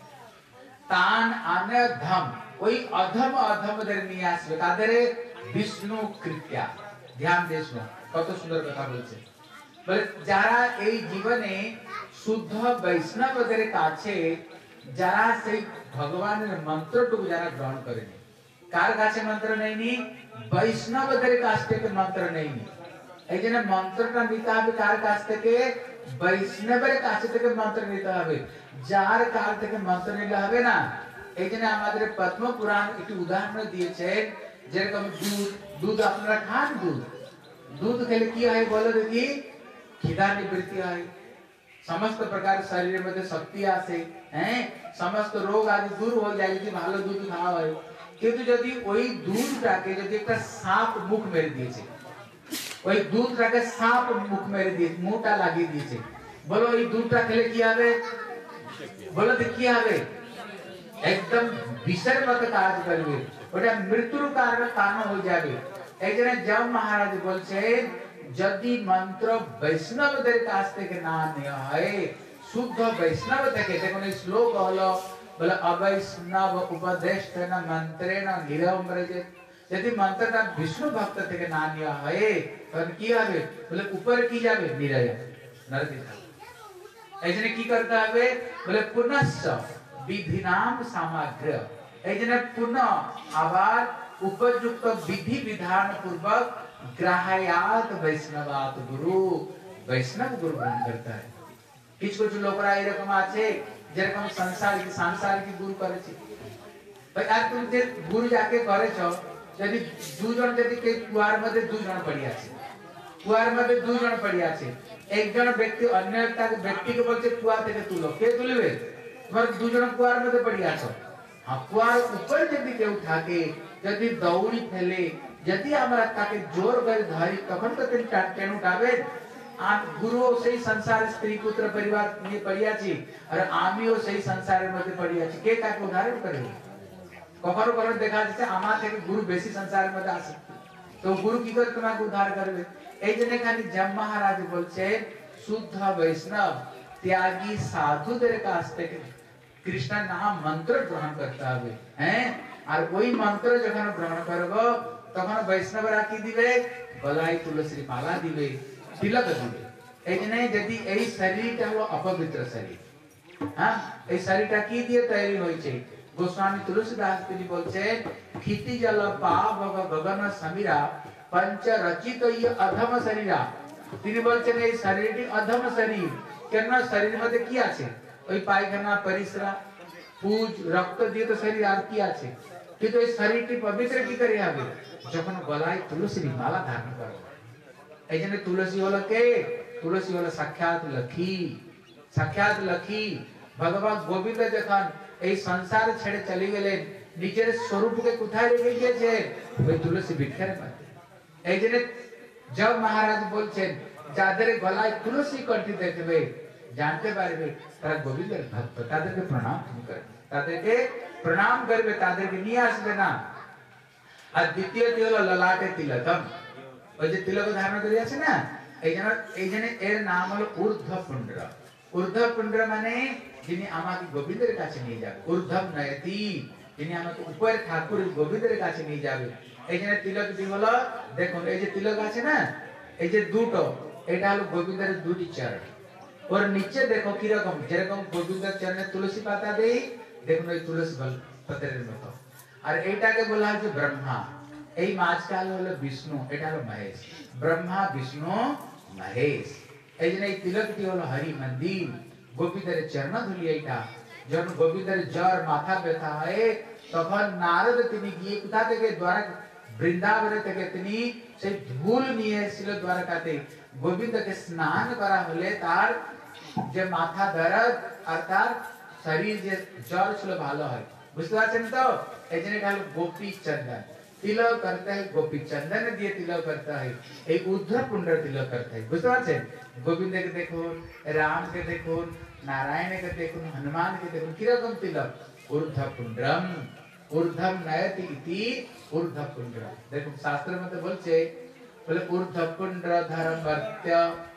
তান আন ধম ওই অধম অধমদের নিয়ে আসবে তাদের বিষ্ণু কৃত্যা ধ্যান দেশ কত সুন্দর কথা বলছে বলে যারা এই জীবনে শুদ্ধ বৈষ্ণবদের কাছে যারা সেই ভগবানের মন্ত্রটুকু যারা গ্রহণ করেনি কার কাছে মন্ত্র নেয়নি বৈষ্ণবদের কাছ থেকে মন্ত্র নেয়নি এই জন্য মন্ত্রটা নিতে হবে কার কাছ থেকে বৈষ্ণবের কাছ থেকে মন্ত্র নিতে হবে যার কাছ থেকে মন্ত্র নিতে হবে না এই জন্য আমাদের পদ্ম পুরাণ একটি উদাহরণ দিয়েছে যেরকম দুধ দুধ আপনারা খান দুধ দুধ খেলে কি হয় বলো দেখি খিদা নিবৃত্তি হয় সমস্ত প্রকার শরীরের মধ্যে শক্তি আসে হ্যাঁ সমস্ত রোগ আদি দূর হয়ে যায় যদি ভালো দুধ খাওয়া হয় কিন্তু যদি ওই দুধটাকে যদি একটা সাপ মুখ মেরে দিয়েছে ওই দুধটাকে সাপ মুখ মেরে দিয়ে মুখটা লাগিয়ে দিয়েছে বলো এই দুধটা খেলে কি হবে বলো তো কি হবে একদম বিষের মতো কাজ করবে ওটা মৃত্যুর কারণ হয়ে যাবে এই জন্য জব মহারাজ বলছেন যদি মন্ত্র বৈষ্ণবদের কাছ থেকে না নেওয়া হয় শুদ্ধ বৈষ্ণব থেকে দেখুন এই শ্লোক হলো বলে অবৈষ্ণব উপদেষ্টেন মন্ত্রেণ নিরম্রজেত যদি মন্ত্রটা বিষ্ণু ভক্ত থেকে না নেওয়া হয় তখন কি হবে বলে উপরে কি যাবে নিরয় নরকে যাবে এই জন্য কি করতে হবে বলে পুনশ্চ বিধিনাম সামগ্র এই জন্য পুনঃ আবার উপযুক্ত বিধি বিধান पूर्वक ग्राह्यात वैष्णवात गुरु वैष्णव गुरु ग्रहण करता है কিছু কিছু লোকরা এরকম আছে যেরকম সাংসারিক গুরু করেছে ভাই আর তুমি যে গুরু যাকে করেছো যদি দুজন যদি কে কুয়ার মধ্যে দুজন পড়ি আছে কুয়ার মধ্যে দুজন পড়ি আছে একজন ব্যক্তি অন্য একটা ব্যক্তিকে বলছে কুয়া থেকে তুলো কে তুলবে তোমার দুজন কুয়ার মধ্যে পড়ি আছো কুয়ার উপর যদি কেউ থাকে যদি দৌড়ি ফেলে যদি আমরা তাকে জোর করে ধরি তখন তো তিনি টেনে উঠাবেন আর গুরু সেই সংসার স্ত্রী পুত্র পরিবার নিয়ে পড়ি আছি আর আমিও সেই সংসারের মধ্যে পড়ি আছি কে কাকে উদ্ধার করবে কখনো কখনো দেখা যাচ্ছে আমার থেকে গুরু বেশি সংসারের মধ্যে আসে তো গুরু কি করে তোমাকে উদ্ধার করবে এই জন্য এখানে জম মহারাজ বলছে শুদ্ধ বৈষ্ণব ত্যাগী সাধুদের কাছ থেকে কৃষ্ণ নাম মন্ত্র গ্রহণ করতে হবে হ্যাঁ আর ওই মন্ত্র যখন গ্রহণ করব তখন বৈষ্ণবরা কি দিবে গলায় তুলসী মালা দিবে তিলক দিবে এই জন্য যদি এই শরীরটা হলো অপবিত্র শরীর হ্যাঁ এই শরীরটা কি দিয়ে তৈরি হয়েছে গোস্বামী তুলসীদাস তিনি বলছেন ক্ষিতি জল পাব গগন সমীরা পঞ্চ রচিত অধম শরীরা তিনি বলছেন এই শরীরটি অধম শরীর কেন শরীর মধ্যে কি আছে ওই পায়খানা পরিস্রা পুজ রক্ত দিয়ে তো শরীর আর কি আছে কিন্তু এই শরীরটি পবিত্র কি করে হবে যখন গলায় তুলসী মালা ধারণ করবে এই জন্য তুলসী হলো কে তুলসী হলো সাক্ষাৎ লক্ষ্মী ভগবান গোবিন্দ যখন এই সংসার ছেড়ে চলে গেলেন নিজের স্বরূপকে কোথায় রেখে গিয়েছেন ওই তুলসী বৃক্ষের মধ্যে এই জন্য জব মহারাজ বলছেন যাদের গলায় তুলসী কণ্ঠী দেখবে জানতে পারবে তারা গোবিন্দের ভক্ত তাদেরকে প্রণাম করবে তাদেরকে নিয়ে আসবে না আর দ্বিতীয়টি হলো ললাটে তিলকম ওই যে তিলক ধারণ করে আছে না এই জন্য এর নাম হলো ঊর্ধ্বপুণ্ড মানে যিনি আমাকে গোবিন্দের কাছে নিয়ে যাবে ঊর্ধ্বম নয়তি যিনি আমাকে উপর ঠাকুর গোবিন্দের কাছে নিয়ে যাবে এই জন্য তিলকটি হলো দেখুন এই যে তিলক আছে না এই যে দুটো এটা হলো গোবিন্দের দুটি চরণ ওর নিচে দেখো কিরকম যেরকম গোবিন্দের চরণে তুলসী পাতা দেই দেখুন ওই তুলসী পাতার মতো আর এইটাকে বলা হচ্ছে ব্রহ্মা। এই মাঝখানে হলো বিষ্ণু, এটা হলো মহেশ। ব্রহ্মা বিষ্ণু মহেশ। এই জন্য এই তিলকটি হলো হরি মন্দির। গোপীদের চরণধুলি এইটা। যখন গোপীদের জ্বর মাথা ব্যথা হয় তখন নারদ তিনি গিয়ে কোথা থেকে বৃন্দাবন থেকে তিনি সেই ধুল নিয়ে এসেছিল দ্বারকাতে। গোবিন্দকে স্নান করা হলে তার যে মাথা দরদ আর তার শরীর যে জ্বর ছিল ভালো হয়। বুঝতে পারছেন তো? এই জন্য এটা হলো গোপী চন্দন। তিলক करते हैं गोपी चंदन দিয়ে তিলক करता है। এই ঊর্ধ্বপুণ্ড তিলক करते हैं। বুঝতে পারছেন? গোবিন্দকে দেখুন, রামকে দেখুন, নারায়ণকে দেখুন, হনুমানকে দেখুন, কিরকম তিলক? ঊর্ধ্বপুণ্ড্রম ঊর্ধ্বম নয়তি ইতি ঊর্ধ্বপুণ্ড্রম। দেখুন শাস্ত্রের মধ্যে বলছে, বলে ঊর্ধ্বপুণ্ড্র ধর্মর্ত্য,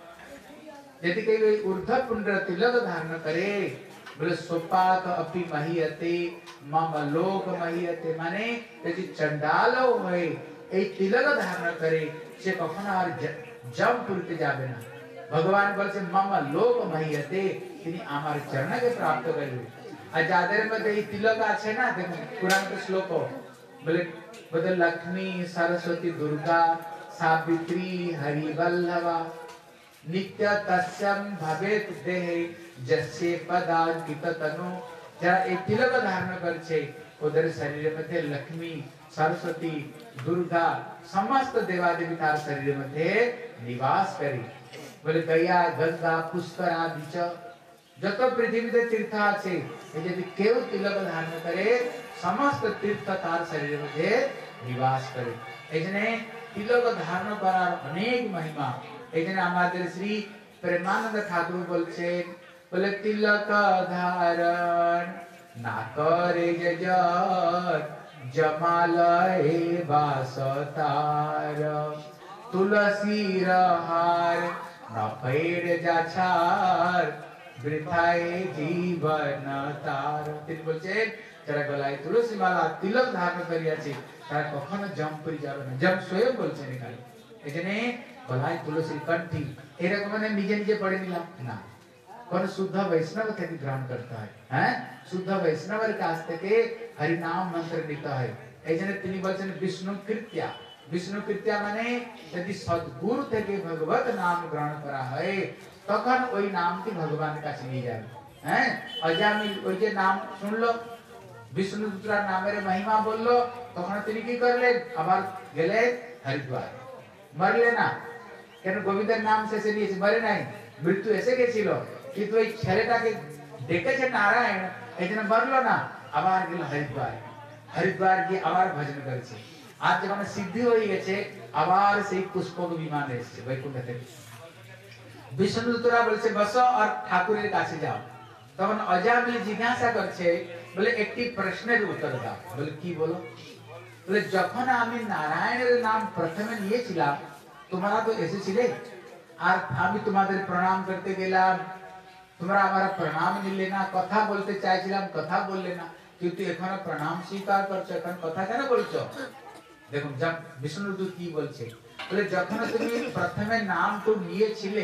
যদি কেউ এই ঊর্ধ্বপুণ্ড্র তিলক ধারণ করে, बोले सोपाक अपि महियते मम लोक महियते, माने যদি চন্ডালও হয় এই তিলক ধারণ করে সে কখনো আর জমপুরতে যাবে না। ভগবান বলছে মম লোক महियते, তিনি আমার চরণকে প্রাপ্ত করবে। আর যাদের মধ্যে এই তিলক আছে না, দেখুন পুরাণ শ্লোক বলে বলে লক্ষ্মী सरस्वती दुर्गा सावित्री हरिवल्लभा नित्य तस्यम भवेत देहे जस्य पदांकित तनु। যারা এই তিলক ধারণ করছে ওদের শরীরের মধ্যে লক্ষ্মী सरस्वती दुर्गा समस्त देवादेवी তার শরীরের মধ্যে নিবাস করে। বলে গয়া গঙ্গা পুষ্কর আদি যত পৃথিবীতে তীর্থ আছে, এই যদি কেউ তিলক ধারণ করে সমস্ত তীর্থ তার শরীরের মধ্যে নিবাস করে। এই জন্য তিলক ধারণ করার অনেক মহিমা। এই জন্য আমাদের শ্রী প্রেমানন্দ ঠাকুর বলছেন, বলে তিলক ধারণ না করে জর জমালয়ে বাস তার, তুলসীর হার না পেড় যাছার বৃথায় জীবন তার। তিনি বলছেন যারা গলায় তুলসী মালা তিলক ধারণ করিয়াছে তারা কখনো জমপুরি যাবে না। জম স্বয়ং বলছেন এখানে। এই জন্য গলায় তুলসীর কণ্ঠী এরকম মানে নিজে নিজে পড়ে নিলাম না, কোন শুদ্ধ বৈষ্ণব থেকে গ্রহণ করতে হয়। হ্যাঁ, শুদ্ধ বৈষ্ণবের কাছ থেকে হরি নাম মন্ত্র নিতে হয়। এই জন্য তিনি বলছেন বিষ্ণু কৃত্যা। বিষ্ণু কৃত্যা মানে যদি সদ্গুরু থেকে ভগবত নাম গ্রহণ করা হয় তখন ওই নামটি ভগবানের কাছে নিয়ে যাবে। হ্যাঁ, অজামিল ওই যে নাম শুনলো, বিষ্ণুদূতরা নামের মহিমা বললো, তখন তিনি কি করলেন? আবার গেলে হরিদ্বার। মরলে না, কেন? গোবিন্দের নাম শেষে নিয়েছে, মরে নাই, মৃত্যু এসে গেছিল, কিন্তু ওই ছেলেটাকে ডেকেছে নারায়ণ, এই জন্য মরলো না, আবার গেল হরিদ্বার। হরিদ্বার গিয়ে আবার ভজন করেছে। আজ যখন সিদ্ধি হয়ে গেছে আবার সেই পুষ্পক বিমান এসেছে বৈকুণ্ঠ থেকে। বিষ্ণুদূতরা বলছে বসো আর ঠাকুরের কাছে যাও। তখন অজামিল জিজ্ঞাসা করছে, বলে একটি প্রশ্নের উত্তর দাও। বলে কি বলো? বলে যখন আমি নারায়ণের নাম প্রথমে নিয়েছিলাম তোমরা তো এসেছিলে, আর আমি তোমাদের প্রণাম করতে গেলাম, তোমরা আমার প্রণাম নিলে না, কথা বলতে চাইছিলাম কথা বললে না, কিন্তু এখনো প্রণাম স্বীকার করছো, এখন কথা কেন বলছো? দেখুন বিষ্ণুদূত কি বলছে, বলে যখন তুমি প্রথমে নাম তো নিয়েছিলে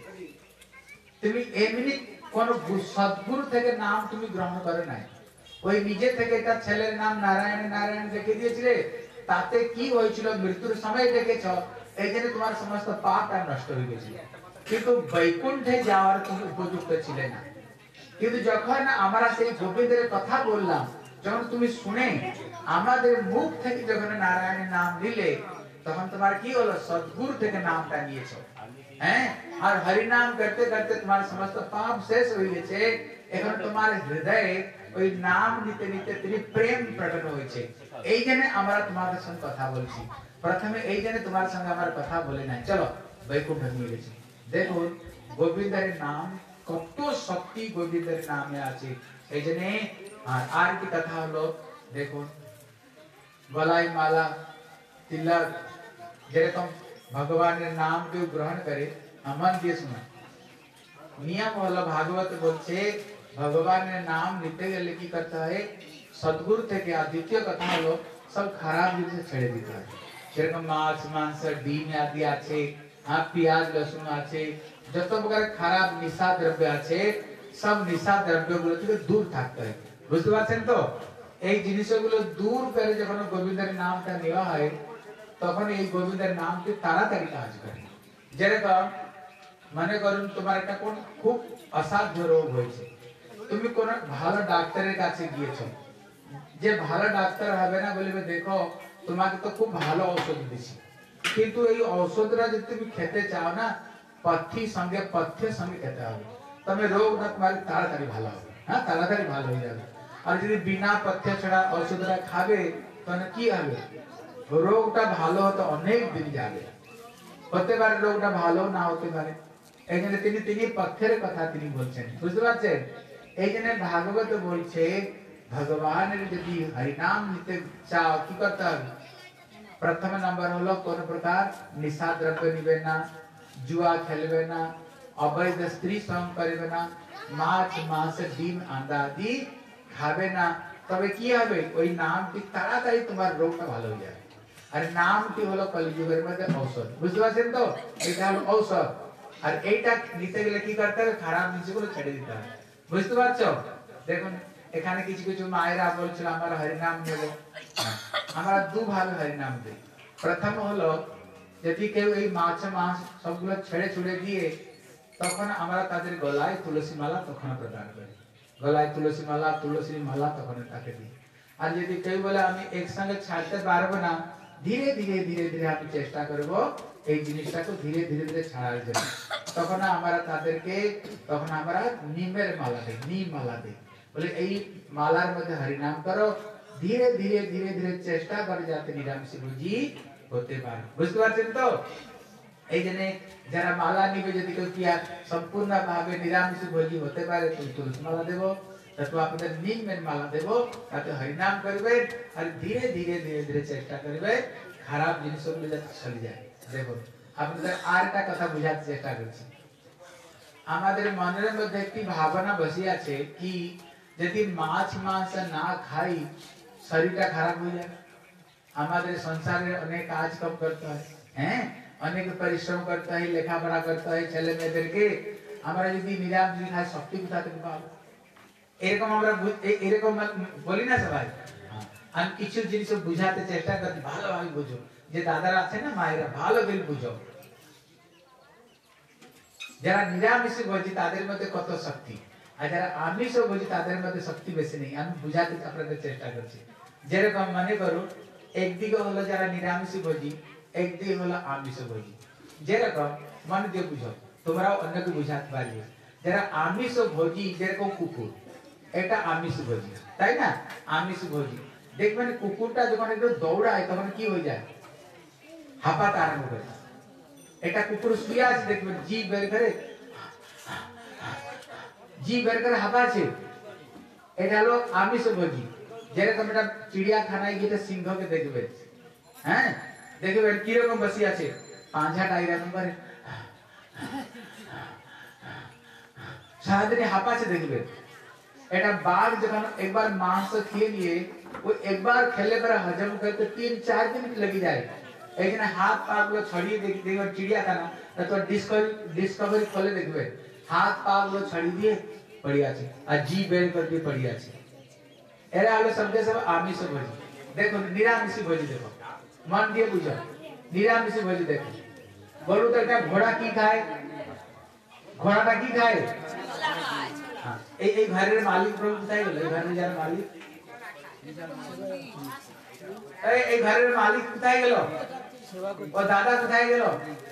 তুমি এমনি কোন সদ্গুরু থেকে নাম তুমি গ্রহণ করে নাই, ওই নিজে থেকে একটা ছেলের নাম নারায়ণ নারায়ণ রেখে দিয়েছিলে, তাতে কি হয়েছিল? মৃত্যুর সময় দেখেছ, এই জন্য তোমার সমস্ত পাপটা নষ্ট হয়ে গেছিল, কিন্তু বৈকুণ্ঠে যাওয়ার তুমি উপযুক্ত ছিলে না। কিন্তু যখন আমরা সেই গোবিন্দের কথা বললাম, যখন তুমি শুনে আমাদের মুখ থেকে যখন নারায়ণের নাম নিলে, তখন তোমার কি হলো? সদ্গুরু থেকে নামটা নিয়েছো। হ্যাঁ, আর হরি নাম করতে করতে তোমার সমস্ত পাপ শেষ হয়ে গেছে। এখন তোমার হৃদয়ে ওই নাম নিতে নিতে তিনি প্রেম প্রকট হয়েছে। এই জন্য আমরা তোমাদের সঙ্গে কথা বলছি। প্রথমে এই জন্য তোমার সঙ্গে আমার কথা বলে নাই, চলো বৈকুণ্ঠ নিয়ে গেছি। দেখুন গোবিন্দের নাম কত শক্তি গোবিন্দের নামে আছে। এই জন্য আর কি কথা হলো, দেখুন গলায় মালা তিলক, যেরকম ভগবানের নাম কেউ গ্রহণ করে, মন দিয়ে শোনা নিয়ম হলো, ভাগবত বলছে ভগবানের নাম নিতে গেলে কি করতে হয়? সদ্গুরু থেকে। আর দ্বিতীয় কথা হলো সব খারাপ জিনিস ছেড়ে দিতে হয়, যেরকম মাছ মাংস ডিম আদি আছে, পেঁয়াজ লসুন আছে, যত প্রকার খারাপ নিশা দ্রব্য আছে সব নিশা দ্রব্য গুলো থেকে দূর থাকতে হয়। বুঝতে পারছেন তো? এই জিনিসগুলো দূর করে যখন গোবিন্দের নামটা নেওয়া হয় তখন এই গোবিন্দের নামটি তাড়াতাড়ি কাজ করে। যেরকম মনে করুন তোমার একটা কোন খুব অসাধ্য রোগ হয়েছে, তুমি কোন ভালো ডাক্তারের কাছে গিয়েছো, যে ভালো ডাক্তার হবে না বলবে দেখো তোমাকে তো খুব ভালো ঔষধ দিছি, কিন্তু এই ঔষধটা যদি তুমি খেতে চাও না পথ্যের সঙ্গে খেতে হবে, তবে রোগটা তোমার তাড়াতাড়ি ভালো হবে। হ্যাঁ, তাড়াতাড়ি ভালো হয়ে যাবে। আর যদি বিনা পথ্য ছাড়া ঔষধটা খাবে তাহলে কি হবে, রোগটা ভালো হতে অনেক দিন যাবে, হতে পারে রোগটা ভালো না হতে পারে। এই জন্য তিনি পথ্যের কথা তিনি বলছেন, বুঝতে পারছেন? এই জন্য ভাগবত বলছে ভগবানের যদি হরিনাম নিতে চাও কি করতে হবে? প্রথম নম্বর হলো কোন প্রকার নিশা দ্রব্য নিবে না, জুয়া খেলবে না, অবৈধ স্ত্রী সঙ্গ করবে না, মাছ মাংস ডিম আন্ডা আদি খাবে না, তবে কি হবে ওই নামটি তাড়াতাড়ি তোমার রোগটা ভালো হয়ে যাবে। আর নামটি হলো কলিযুগের মধ্যে ঔষধ, বুঝতে পারছেন তো? এটা হলো ঔষধ। আর এইটা নিতে গেলে কি করতে হবে? খারাপ জিনিসগুলো ছেড়ে দিতে হবে, বুঝতে পারছো? দেখুন এখানে কিছু কিছু মায়েরা বলছিল আমরা হরিনাম নেব, আমরা দুভাবে হরিনাম দিই। প্রথম হলো যদি কেউ এই মাছ মাংস সবগুলো ছেড়ে ছুড়ে দিয়ে তখন আমরা তাদের গলায় তুলসী মালা তখন প্রদান করি, গলায় তুলসী মালা তখন তাকে দিই। আর যদি কেউ বলে আমি একসঙ্গে ছাড়তে পারবো না, ধীরে ধীরে ধীরে ধীরে আমি চেষ্টা করব এই জিনিসটাকে ধীরে ধীরে ধীরে ছাড়ার জন্য, তখন আমরা তাদেরকে তখন আমরা নিমের মালা দিই, নিম মালা দিই, বলে এই মালার মধ্যে হরিনাম করো, ধীরে ধীরে ধীরে ধীরে চেষ্টা করে যাতে নিরামিষ ভোজি হতে পারে, বুঝতে পারছেন তো? এই জন্য যারা মালা নিবে যদি কেউ কি সম্পূর্ণ ভাবে নিরামিষ ভোজি হতে পারে তো তুলসী মালা দেবো, তো আপনাদের নিমের মালা দেবো, তাতে হরিনাম করবে আর ধীরে ধীরে ধীরে ধীরে চেষ্টা করবে খারাপ জিনিসগুলো যাতে চলে যায়। দেখুন আপনাদের আর একটা কথা বোঝাতে চেষ্টা করছি, আমাদের মনের মধ্যে একটি ভাবনা বসে আছে কি যদি মাছ মাংস না খাই শরীরটা খারাপ হয়ে যাবে, আমাদের সংসারে অনেক কাজ কম করতে হয়, হ্যাঁ অনেক পরিশ্রম করতে হয়, লেখাপড়া করতে হয় ছেলে মেয়েদেরকে, আমরা যদি নিরামিষ খাই শক্তি কোথা থেকে পাবো? এরকম আমরা এরকম বলি না সবাই। আমি কিছু জিনিস বুঝাতে চেষ্টা করি, ভালোভাবে বুঝো, যে দাদারা আছে না মায়েরা ভালো করে বুঝো, যারা নিরামিষ ভোজি তাদের মধ্যে কত শক্তি, আর যারা আমিষ ভোজি তাদের মধ্যে শক্তি বেশি নেই। আমি বুঝাতে আপনাদের চেষ্টা করছি। যেরকম মনে করুন একদিকে হলো যারা নিরামিষ ভোজি, একদিকে হলো আমিষ ভোজি। যেরকম মনে দিয়ে বুঝো, তোমরাও অন্যকে বুঝাতে পারবে। যারা আমিষ ভোজি যেরকম কুকুর, এটা আমিষ ভোজি, তাই না? আমিষ ভোজি দেখবেন কুকুরটা যখন একটু দৌড়ায় তখন কি হয়ে যায়, হাঁপাতে আরম্ভ করে। এটা কুকুর শুয়ে আছে দেখবেন জি বের করে হাঁপাচ্ছে, এটা হলো আমিষ ভোজি। যেরকম এটা চিড়িয়াখানায় গিয়ে সিংহকে দেখবেন, হ্যাঁ দেখবেন কিরকম বসে আছে, পাঁচাটা এরকম করে সারাদিনে হাঁপাচ্ছে দেখবেন। এটা বাঘ যখন একবার মাংস খেয়ে নিয়ে वो एक बार खेलने पर हजम करते 3-4 दिन लगी जाए। लेकिन हाथ पाव गुलो छड़िए देखो चिड़िया खाना तो डिस्कवरी खोले देखबे हाथ पाव गुलो छड़ी दिए पड़ी আছে আর জি বের করতে পড়ি আছে। এরা হলো শব্দে সব আমিষ ভোজি। দেখো নিরামিষ ভোজি দেখো, মন দিয়ে বুঝো নিরামিষ ভোজি দেখো। বলো তো এটা ঘোড়া কি খায়? ঘোড়াটা কি খায়? এই ঘরের মালিক প্রভু কোথায় গেল? এই ঘরের যার মালিক, এই ঘরের মালিক কোথায় গেল? ও দাদা কোথায় গেল?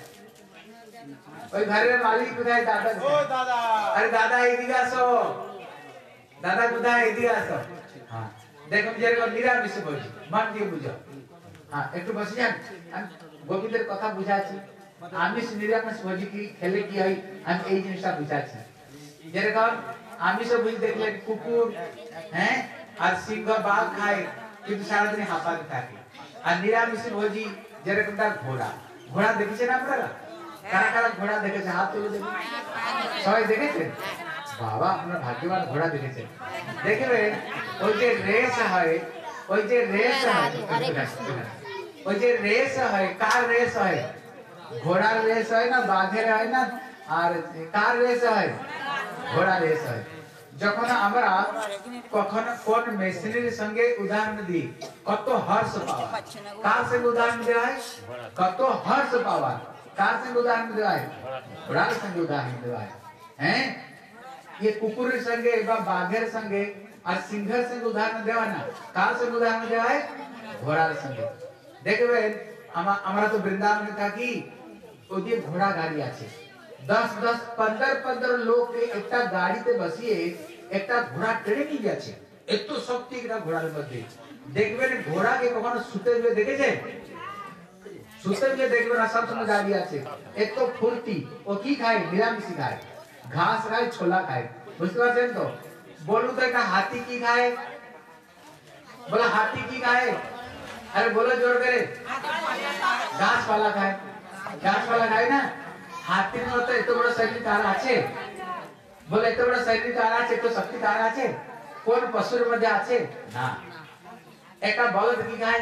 ওই ঘরের মালিক কোথায়? দাদা। ও দাদা, আরে দাদা এদিকে আসো। দাদা কোথায়? এদিকে আসো। হ্যাঁ দেখুন যেরকম নিরামিষ ভোজি, মন দিয়ে বুঝো। হ্যাঁ একটু বসে যান, আমি গোবিন্দের কথা বুঝাচ্ছি। আমিষ নিরামিষ ভোজি কি খেলে কি হয় আমি এই জিনিসটা বুঝাচ্ছি। যেরকম আমিষ ভোজি দেখলে কুকুর, হ্যাঁ আর সিংহ বাঘ খায় কিন্তু সারাদিন হাঁপাতে থাকে। আর নিরামিষ ভোজি যেরকমটা ঘোড়া, ঘোড়া দেখেছেন আপনারা? কারা কারা ঘোড়া দেখেছে হাত তুলে দেখুন। সবাই দেখেছেন? বাবা আপনারা ভাগ্যবান, ঘোড়া দেখেছেন। দেখবেন ওই যে রেস হয়, ওই যে রেস হয়, ওই যে রেস হয়, কার রেস হয়? ঘোড়ার রেস হয় না, বাঘের হয় না, আর কার রেস হয়? ঘোড়া রেস হয়। যখন আমরা কখনো কোন মেশিনের সঙ্গে উদাহরণ দিই কত হর্ষ পাওয়া কার সঙ্গে উদাহরণ দেওয়া হয় কত হর্ষ পাওয়া কার সঙ্গে উদাহরণ দেওয়া হয় ঘোড়ার সঙ্গে উদাহরণ দেওয়া হয় হ্যাঁ ये কুকুরের সঙ্গে বা বাঘের সঙ্গে আর সিংহের সঙ্গে উদাহরণ দেওয়া না কার সঙ্গে উদাহরণ দেওয়া হয় ঘোড়ার সঙ্গে দেখবেন আমরা তো বৃন্দাবনে থাকি ওদিকে ঘোড়া গাড়ি আছে 10-10 15-15 লোক একটা গাড়িতে বসিয়ে একটা ঘোড়া ট্রেনে নিয়ে যাচ্ছে এত শক্তি একটা ঘোড়ার মধ্যে দেখবেন ঘোড়াকে কখনো শুতে हुए দেখেছেন শুতে हुए দেখবেন না সবসময় দাঁড়িয়ে আছে এত ফুর্তি ও কি খায় নিরামিষ খায় ঘাস খায় ছোলা খায় বুঝতে পারছেন তো বলুন তো একটা হাতি কি খায় बोला हाथी की खाए अरे बोलो जोर करे घास वाला खाए ना हाथी में तो इतना बड़ा शरीर कार आचे बोले इतना बड़ा शरीर कार आचे तो शक्ति कार आचे कौन पशुर मध्य आचे ना एक बलद की खाए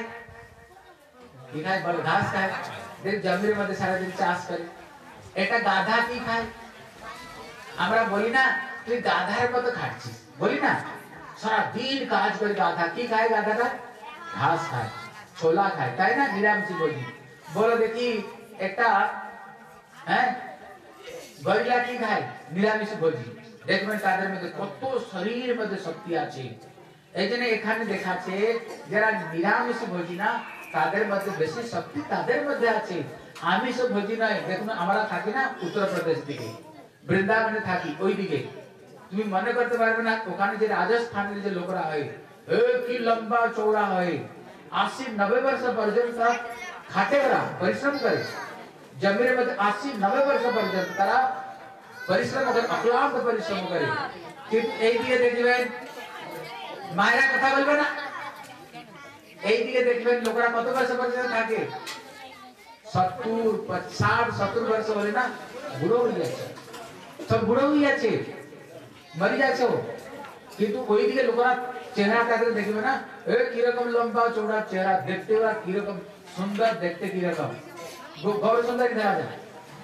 बल घास खाए दिन जमीन मध्य सारा दिन चाष करे एक गाधा की खाए আমরা বলি না তুই গাধার মতো খাচ্ছিস বলি না सारा दिन काज कर गाधा की खाए गाधा का घास खाए छोला खाए ताई ना निरामिष भोजी बोलो देखी एकटा हैं গরিলা কি খায় নিরামিষ ভোজি দেখবেন তাদের মধ্যে কত শরীর মধ্যে শক্তি আছে এইজন্য এখানে দেখাচ্ছে যারা নিরামিষ ভোজি না তাদের মধ্যে বেশি শক্তি তাদের মধ্যে আছে আমিষ ভোজি নয় দেখুন আমরা থাকি না উত্তরপ্রদেশ দিকে বৃন্দাবনে থাকি ওই দিকে তুমি মনে করতে পারবে না ওখানে যে রাজস্থানের যে লোকরা হয় কি লম্বা চওড়া হয় 80-90 वर्ष পর্যন্ত খাটে ওরা পরিশ্রম করে জমির মধ্যে 80-90 वर्ष পর্যন্ত তারা পরিশ্রম করে অক্লান্ত পরিশ্রম করে কিন্তু এই দিকে দেখবেন মায়েরা কথা বলবে না এই দিকে দেখবেন লোকরা কত বর্ষ পর্যন্ত থাকে 60-70 वर्ष হলে না বুড়ো হয়ে যাচ্ছে সব বুড়ো হয়ে যাচ্ছে मरी जाछो किंतु ওই দিকে লোকরা চেহারা তাদের দেখবে না কি রকম লম্বা চওড়া চেহারা দেখতে ওরা কি রকম সুন্দর দেখতে কি রকম গৌর সুন্দর দেখা যায়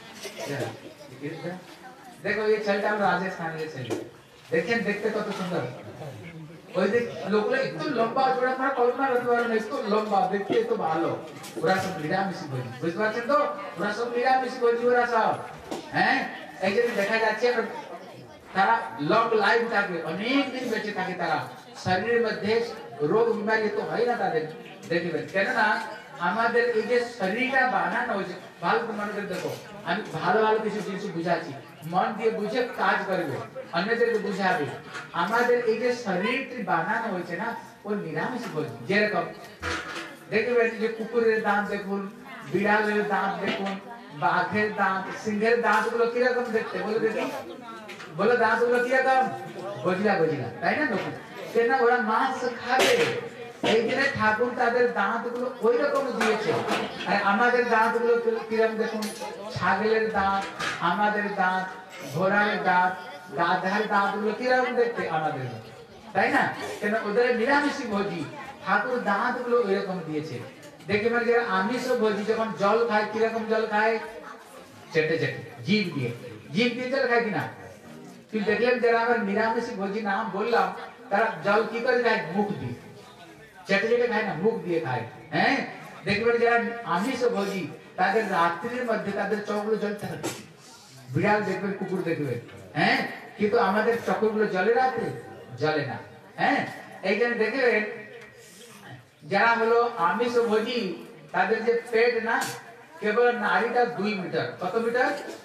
देखो ये ছেলেটা আমরা রাজস্থানের ছেলে দেখেন দেখতে কত সুন্দর ওই যে লোকরা একটু লম্বা চওড়া মানে কল্পনা করতে পারে না একটু লম্বা দেখতে তো ভালো ওরা সব নিরামিষ ভোজি বুঝতে পারছেন তো ওরা সব নিরামিষ ভোজি ওরা সব হ্যাঁ এই যে দেখা যাচ্ছে তারা লং লাইফ থাকে অনেক দিন বেঁচে থাকে তারা শরীরের মধ্যে রোগ বিমারি তো হয় না তাদের দেখবেন কেন না আমাদের এই যে শরীরটা বানানো হয়েছে ভালো মনে করে দেখো আমি ভালো ভালো কিছু জিনিস বুঝাচ্ছি মন দিয়ে বুঝে কাজ করবে অন্যদেরকে বুঝাবে আমাদের এই যে শরীরটি বানানো হয়েছে না ও নিরামিষ ভোজি যেরকম দেখবেন যে কুকুরের দাঁত দেখুন বিড়ালের দাঁত দেখুন বাঘের দাঁত সিংহের দাঁতগুলো কিরকম দেখতে বলে দেখি बोलो दांतগুলো কি রকম গজিলা গজিলা তাই না দেখুন কেন ওরা মাছ খাবে এই দিনে ঠাকুর তাদের দাঁতগুলো ওই রকম দিয়েছে আর আমাদের দাঁতগুলো কি রকম দেখুন ছাগলের দাঁত আমাদের দাঁত ঘোড়ার দাঁত গাধার দাঁতগুলো কি রকম দেখতে আমাদের তাই না কেন ওদের নিরামিষ ভোজি ঠাকুর দাঁতগুলো ওই রকম দিয়েছে দেখি মানে যারা আমিষ ভোজি যখন জল খায় কি রকম জল খায় চেটে চেটে জিভ দিয়ে জল খায় কিনা फिर देखलें जरा अगर निरामिष भोजी नाम बोललाम तारा जल की करे खाए मुख दिए चटे चटे खाए ना मुख दिए खाए हैं देखबेन जरा आमिष भोजी ताদের রাত্রির মধ্যে তাদের চোখগুলো জ্বলতে থাকে বিড়াল দেখবেন কুকুর দেখবেন हैं কিন্তু আমাদের চোখগুলো জ্বলে রাতে জ্বলে না हैं এইখানে দেখবেন যারা হলো আমিষ ভোজি তাদের যে পেট না কেবল নাড়িটা 2 মিটার কত মিটার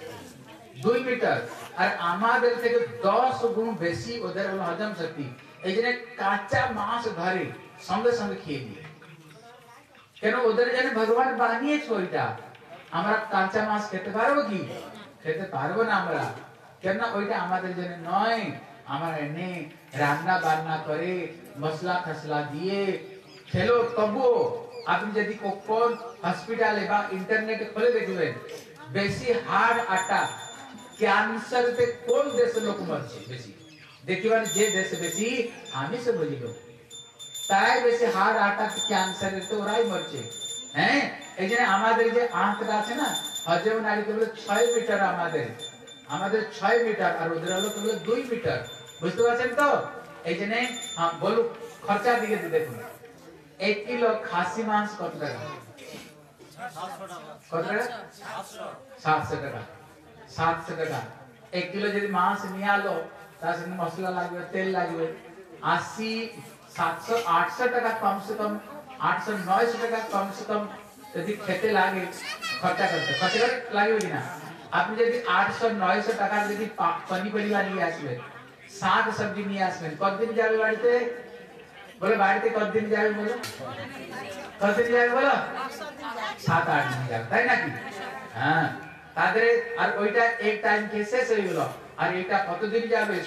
2 মিটার আর আমাদের থেকে 10 গুণ বেশি ওদের হলো হজম শক্তি এইজন্য কাঁচা মাছ ধরে সঙ্গে সঙ্গে খেয়ে দিয়ে কেন ওদের জন্য ভগবান বানিয়েছে ওইটা আমরা কাঁচা মাছ খেতে পারবো কি খেতে পারবো না আমরা কেন ওইটা আমাদের জন্য নয় আমরা এনে রান্না বান্না করে মশলা খসলা দিয়ে খেলো তবু আপনি যদি কোন হসপিটালে বা ইন্টারনেটে খুলে দেখবেন বেশি হাড় আটা कैंसर से कौन देश लोक मरছে বেশি দেখিবান যে দেশে বেশি আমিষ ভোজি লোক তাই বেশি হাড় আটা ক্যান্সার তো ওরাই মরছে হ্যাঁ এইজন্য আমাদের যে আঁতটা আছে না হজম নালী কেবল 6 মিটার আমাদের 6 মিটার আর ওদের হলো কেবল 2 মিটার বুঝতে পারছেন তো? এই জন্য বলো খরচা দিকে দেখুন 1 কিলো খাসি মাংস কত টাকা? কত টাকা? 700 টাকা। 700 টাকা 1 কিলো যদি মাংস নিয়ে আলো তার সঙ্গে মশলা লাগবে, তেল লাগবে 80 700 800 টাকা कम से कम 800 900 টাকা कम से कम যদি খেতে লাগে খরচা লাগবে কিনা? আপনি যদি 800 900 টাকা যদি পনিপরিবার নিয়ে আসবেন, শাক সবজি নিয়ে আসবেন, কতদিন যাবে বাড়িতে? বলে বাড়িতে কতদিন যাবে? বলো কতদিন যাবে? বলো 7-8 দিন যাবে, তাই নাকি? হ্যাঁ, তাদের আর ওইটা এক টাইম কে শেষ হয়ে গেল, আর এটা কতদিন যাবে?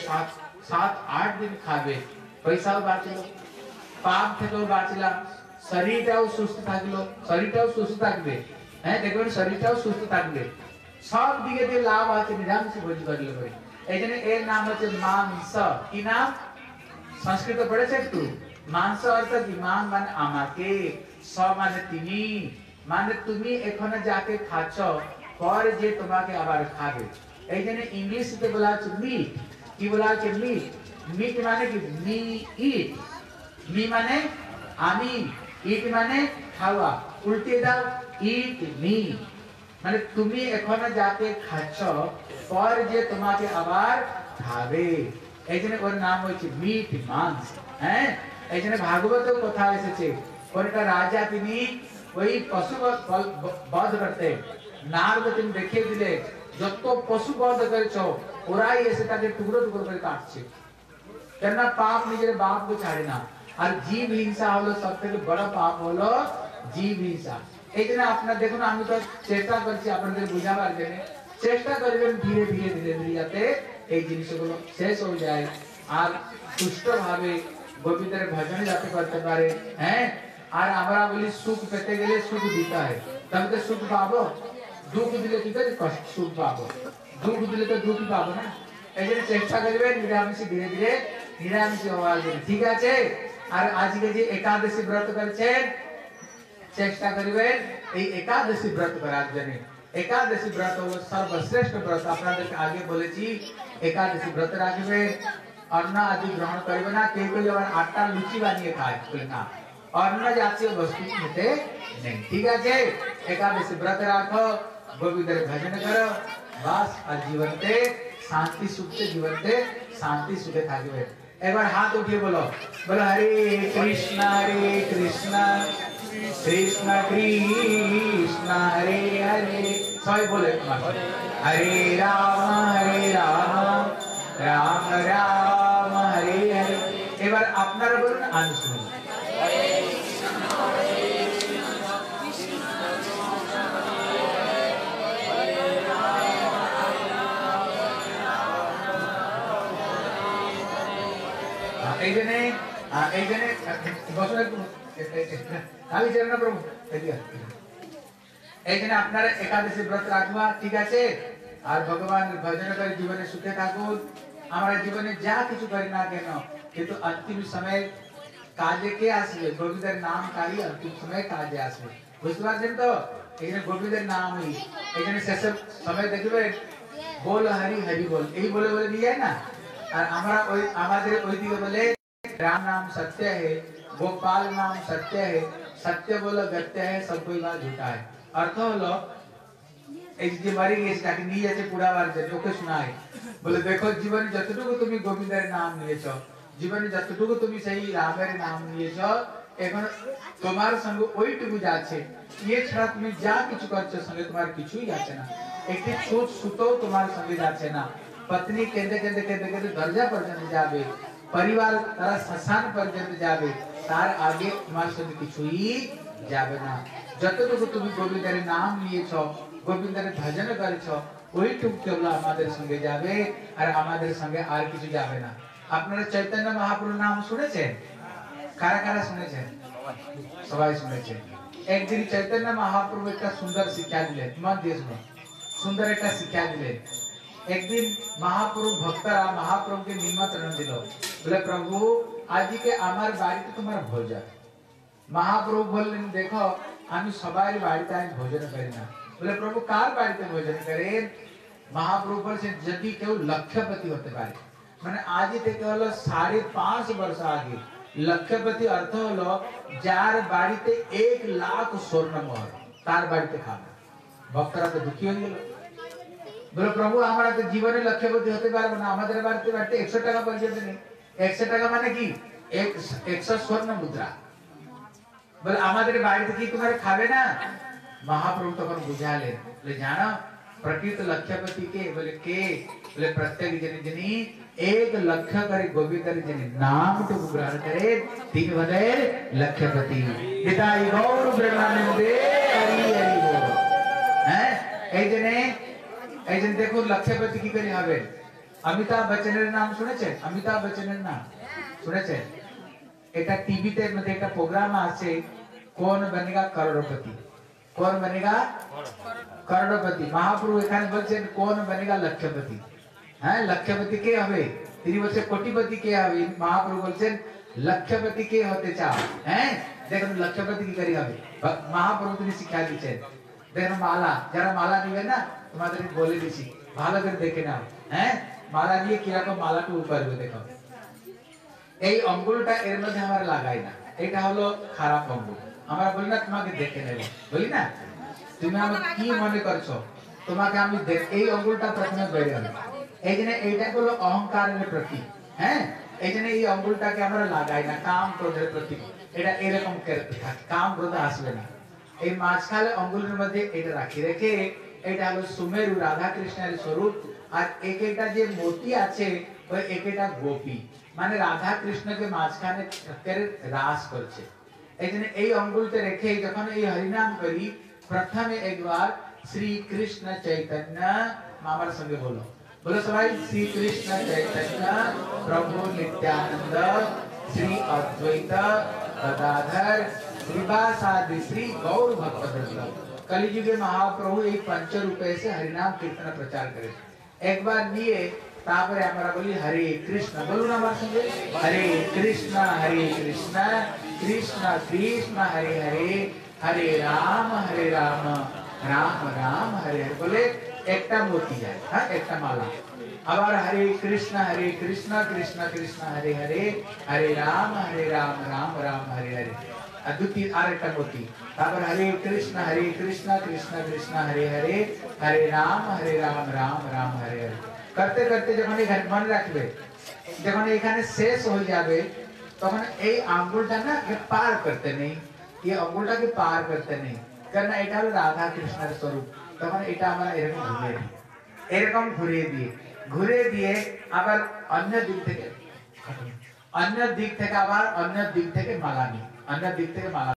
7-8 দিন খাবে, পয়সাও বাঁচলো, পাপ থেকেও বাঁচলাম, শরীরটাও সুস্থ থাকলো, শরীরটাও সুস্থ থাকবে। হ্যাঁ, দেখবেন শরীরটাও সুস্থ থাকবে, সব দিকে দিয়ে লাভ আছে। নিরামিষ ভোজন করলে পরে এই জন্য এর নাম হচ্ছে মাংস। কি নাম? সংস্কৃত পড়েছে একটু? মাংস অর্থ কি? মান মানে আমাকে, স মানে তিনি, মানে তুমি এখানে যাকে খাচ্ছ পরে যে তোমাকে আবার খাবে। এই জন্য ইংলিশে বলা হচ্ছে মিট। কি বলা হচ্ছে? মিট। মিট মানে কি? মি ইট। মি মানে আমি, ইট মানে খাওয়া। উল্টে দাও, ইট মি, মানে তুমি এখানে যাকে খাচ্ছ পরে যে তোমাকে আবার খাবে। এই জন্য ওর নাম হচ্ছে মিট, মাংস। হ্যাঁ, এই জন্য ভাগবতেও কথা এসেছে, কোনটা রাজা তিনি ওই পশু বধ করতে, নারদ তিনি দেখিয়ে দিলে যত পশু বধ করেছ ওরাই এসে তাকে টুকরো টুকরো করে কাটছে, কেননা পাপ নিজের বাপকে ছাড়ে না। আর জীব হিংসা হলো সব থেকে বড় পাপ, হলো জীব হিংসা। এই জন্য আপনার দেখুন, আমি তো চেষ্টা করছি আপনাদের বুঝাবার জন্য, চেষ্টা করবেন ধীরে ধীরে ধীরে ধীরে যাতে এই জিনিসগুলো শেষ হয়ে যায় আর সুষ্ঠুভাবে গোবিন্দের ভজন যাতে করতে পারে। হ্যাঁ, আর আমরা বলি সুখ পেতে গেলে সুখ দিতে হয়, তবে তো সুখ পাবো। দুঃখ দিলে কি করে সুখ পাবো? দুঃখ দিলে তো দুঃখ পাবো না। এই জন্য চেষ্টা করবেন নিরামিষ ধীরে ধীরে নিরামিষ হওয়ার জন্য, ঠিক আছে? আর আজকে যে একাদশী ব্রত করছেন, চেষ্টা করবেন এই একাদশী ব্রত করার জন্য। একাদশী ব্রত হলো সর্বশ্রেষ্ঠ ব্রত। আপনাদেরকে আগে বলেছি একাদশী ব্রত রাখবে, অন্ন আদি গ্রহণ করবে না। কেউ কেউ আবার আটটা লুচি বানিয়ে খায়, বলে না, অন্ন জাতীয় বস্তু খেতে নেই, ঠিক আছে? একাদশী ব্রত রাখো, গোবিন্দের ভজন করো, বাস, আর জীবনতে শান্তি সুখে, জীবনতে শান্তি সুখে থাকবে। একবার হাত উঠিয়ে বলো, বলো হরে কৃষ্ণ কৃষ্ণ কৃষ্ণ কৃষ্ণ হরে হরে। সবাই বলে হরে রাম রাম রাম হরে হরে। এবার আপনারা বলুন, আমি শুনুন। এই জন্য আপনারা একাদশী ব্রত রাখবা, ঠিক আছে? আর ভগবান ভজন করে জীবনে সুখে থাকুন। আমরা জীবনে যা কিছু করি না কেন, কিন্তু অন্তিম সময় কাজে কে আসবে? গোবিন্দের নাম কারি অন্তিম সময় কাজে আসবে, বুঝতে পারছেন তো? এই জন্য গোবিন্দের নামই, এই জন্য শেষের সময় দেখবে বল হরি হরি বল, এই বলে বলে দিয়ে যায় না। আর আমরা ওই আমাদের ওই দিকে বলে राम नाम सत्य है, गोपाल नाम सत्य है, सत्य बोलो गत्य है, सब कोई बात झूठा है। अर्थ হলো এই যে মারি গেছে তাকে নিয়ে যাচ্ছে পুরাবার জন্য, ওকে শোনায় বলে দেখো জীবনে যতটুকু তুমি গোবিন্দের নাম নিয়েছো, জীবনে যতটুকু তুমি সেই রামের নাম নিয়েছো, এখন তোমার সঙ্গে ওইটুকু যাচ্ছে, ये ছাড়া তুমি যা কিছু করছো সঙ্গে তোমার কিছুই যাচ্ছে না। একটি ছোট সুতো তোমার সঙ্গে যাচ্ছে না। पत्नी কেঁদে কেঁদে কেঁদে কেঁদে দরজা পর্যন্ত যাবে, পরিবার তারা শ্মশান পর্যন্ত যাবে, তার আগে তোমার সঙ্গে কিছুই যাবে না। যতটুকু তুমি গোবিন্দের নাম নিয়েছো, গোবিন্দের ভজন করেছো, ওইটুকু কেবল আমাদের সঙ্গে যাবে, আর আমাদের সঙ্গে আর কিছু যাবে না। আপনারা চৈতন্য মহাপ্রভুর নাম শুনেছেন? কারা কারা শুনেছেন? সবাই শুনেছেন। একদিন চৈতন্য মহাপ্রভু একটা সুন্দর শিক্ষা দিলেন, মন দিয়ে শুনো, সুন্দর একটা শিক্ষা দিলেন। একদিন মহাপ্রভু ভক্তরা মহাপ্রভুকে নিমন্ত্রণ দিল, বলে প্রভু আজকে আমার বাড়িতে তোমার ভোজন। মহাপ্রভু বললেন দেখো আমি সবার বাড়িতে আমি ভোজন করি না। বলে প্রভু কার বাড়িতে ভোজন করেন? মহাপ্রভু বলছেন যদি কেউ লক্ষপতি হতে পারে, মানে আজই থেকে হলো 5.5 বর্ষ আগে লক্ষপতি অর্থ হলো যার বাড়িতে 1 লাখ স্বর্ণমহল তার বাড়িতে খাবে। ভক্তরা তো দুঃখী হয়ে গেল, বলে প্রভু আমরা তো জীবনে লক্ষপতি হতে পারবো না, আমাদের বাড়িতে বাড়িতে 100 টাকা পর্যন্ত নেই। 100 টাকা মানে কি 100 স্বর্ণ মুদ্রা, বলে আমাদের বাড়িতে কি তোমার খাবে না? महाप्रभु तक बुझाले बोले जाना प्रकृत लक्षपति के बोले प्रत्येक जनी जनी 1 लक्ष करे गोविंद जनी नाम तो ग्रहण करे तीन बने लक्षपति निताई गौर ब्रह्मानंदे हरि हरि बोल हैं এই জন্য দেখো লক্ষপতি কি করে হবে। অমিতাভ বচ্চনের নাম শুনেছেন? অমিতাভ বচ্চনের নাম শুনেছেন? এটা টিভিতে মধ্যে একটা প্রোগ্রাম আছে, কোন বনেগা করোড়পতি। कौन बनेगा करोड़पति। महाप्रभु এখানে বলছেন কোন बनेगा लक्षपति। হ্যাঁ लक्षपति কে হবে? তিনি বলছেন কোটিপতি কে হবে। महाप्रभु বলছেন लक्षपति কে হতে চাও। হ্যাঁ দেখুন लक्षपति কি করে হবে। महाप्रभु তিনি শিক্ষা দিচ্ছেন। দেখুন মালা, যারা মালা নেবে না তোমাদের বলে দিছি ভালো করে দেখে নাও। হ্যাঁ মালা নিয়ে কিরকম মালাটা উপরবে দেখো। এই অঙ্গুলটা এর মধ্যে আমরা লাগাই না, এটা হলো খারাপ অঙ্গুল। আমরা বলি না তোমাকে দেখে নেব, বলি না তুমি আমাকে কি মনে করছো, তোমাকে আমি এই অঙ্গুলটা প্রথমে বেরিয়ে হবে। এই জন্য এইটা হলো অহংকারের প্রতীক। হ্যাঁ এই জন্য এই অঙ্গুলটাকে আমরা লাগাই না, কাম ক্রোধের প্রতীক। এটা এরকম করতে থাকে, কাম ক্রোধ আসবে না। এই মাঝখানে অঙ্গুলের মধ্যে এটা রাখি রেখে এটা হলো সুমেরু রাধা কৃষ্ণের স্বরূপ। আর একটা যে মূর্তি আছে ওই একটা গোপী, মানে রাধা কৃষ্ণকে মাঝখানে রাস করছে। এই অঙ্গুলতে রেখে যখন এই হরিনাম করি প্রথমে একবার শ্রী কৃষ্ণ চৈতন্য মামার সঙ্গে বলো, বলো সবাই শ্রী কৃষ্ণ চৈতন্য প্রভু নিত্যানন্দ শ্রী অদ্বৈত গদাধর श्रीवासादि श्री गौर भक्तवृंद। कलियुगे महाप्रभु এই पंच रूपे से हरिनाम कीर्तन प्रचार करे। एक बार लिए तापरे हमरा बोली हरे कृष्ण, बोलो ना हमारे संगे हरे कृष्ण कृष्ण कृष्ण हरे हरे, हरे राम राम राम हरे हरे। बोले एकटा मोती जाए, हाँ एकटा माला। আবার हरे कृष्ण कृष्ण कृष्ण हरे हरे, हरे राम राम राम हरे हरे। द्वितीय आरेकटा मोती। তারপর हरे कृष्ण कृष्ण कृष्ण हरे हरे, हरे राम राम हरे हरे। करते करते যখন এই মনে রাখবে, যখন এখানে শেষ হয়ে যাবে তখন এই আঙ্গুলটা না পার করতে নেই, এই আঙ্গুলটাকে পার করতে নেই, কারণ এটা হলো রাধা কৃষ্ণের স্বরূপ। তখন এটা আমরা এরকম ঘুরিয়ে দিয়ে আবার অন্য দিক থেকে আবার অন্য দিক থেকে মালা নি, অন্য দিক থেকে মালা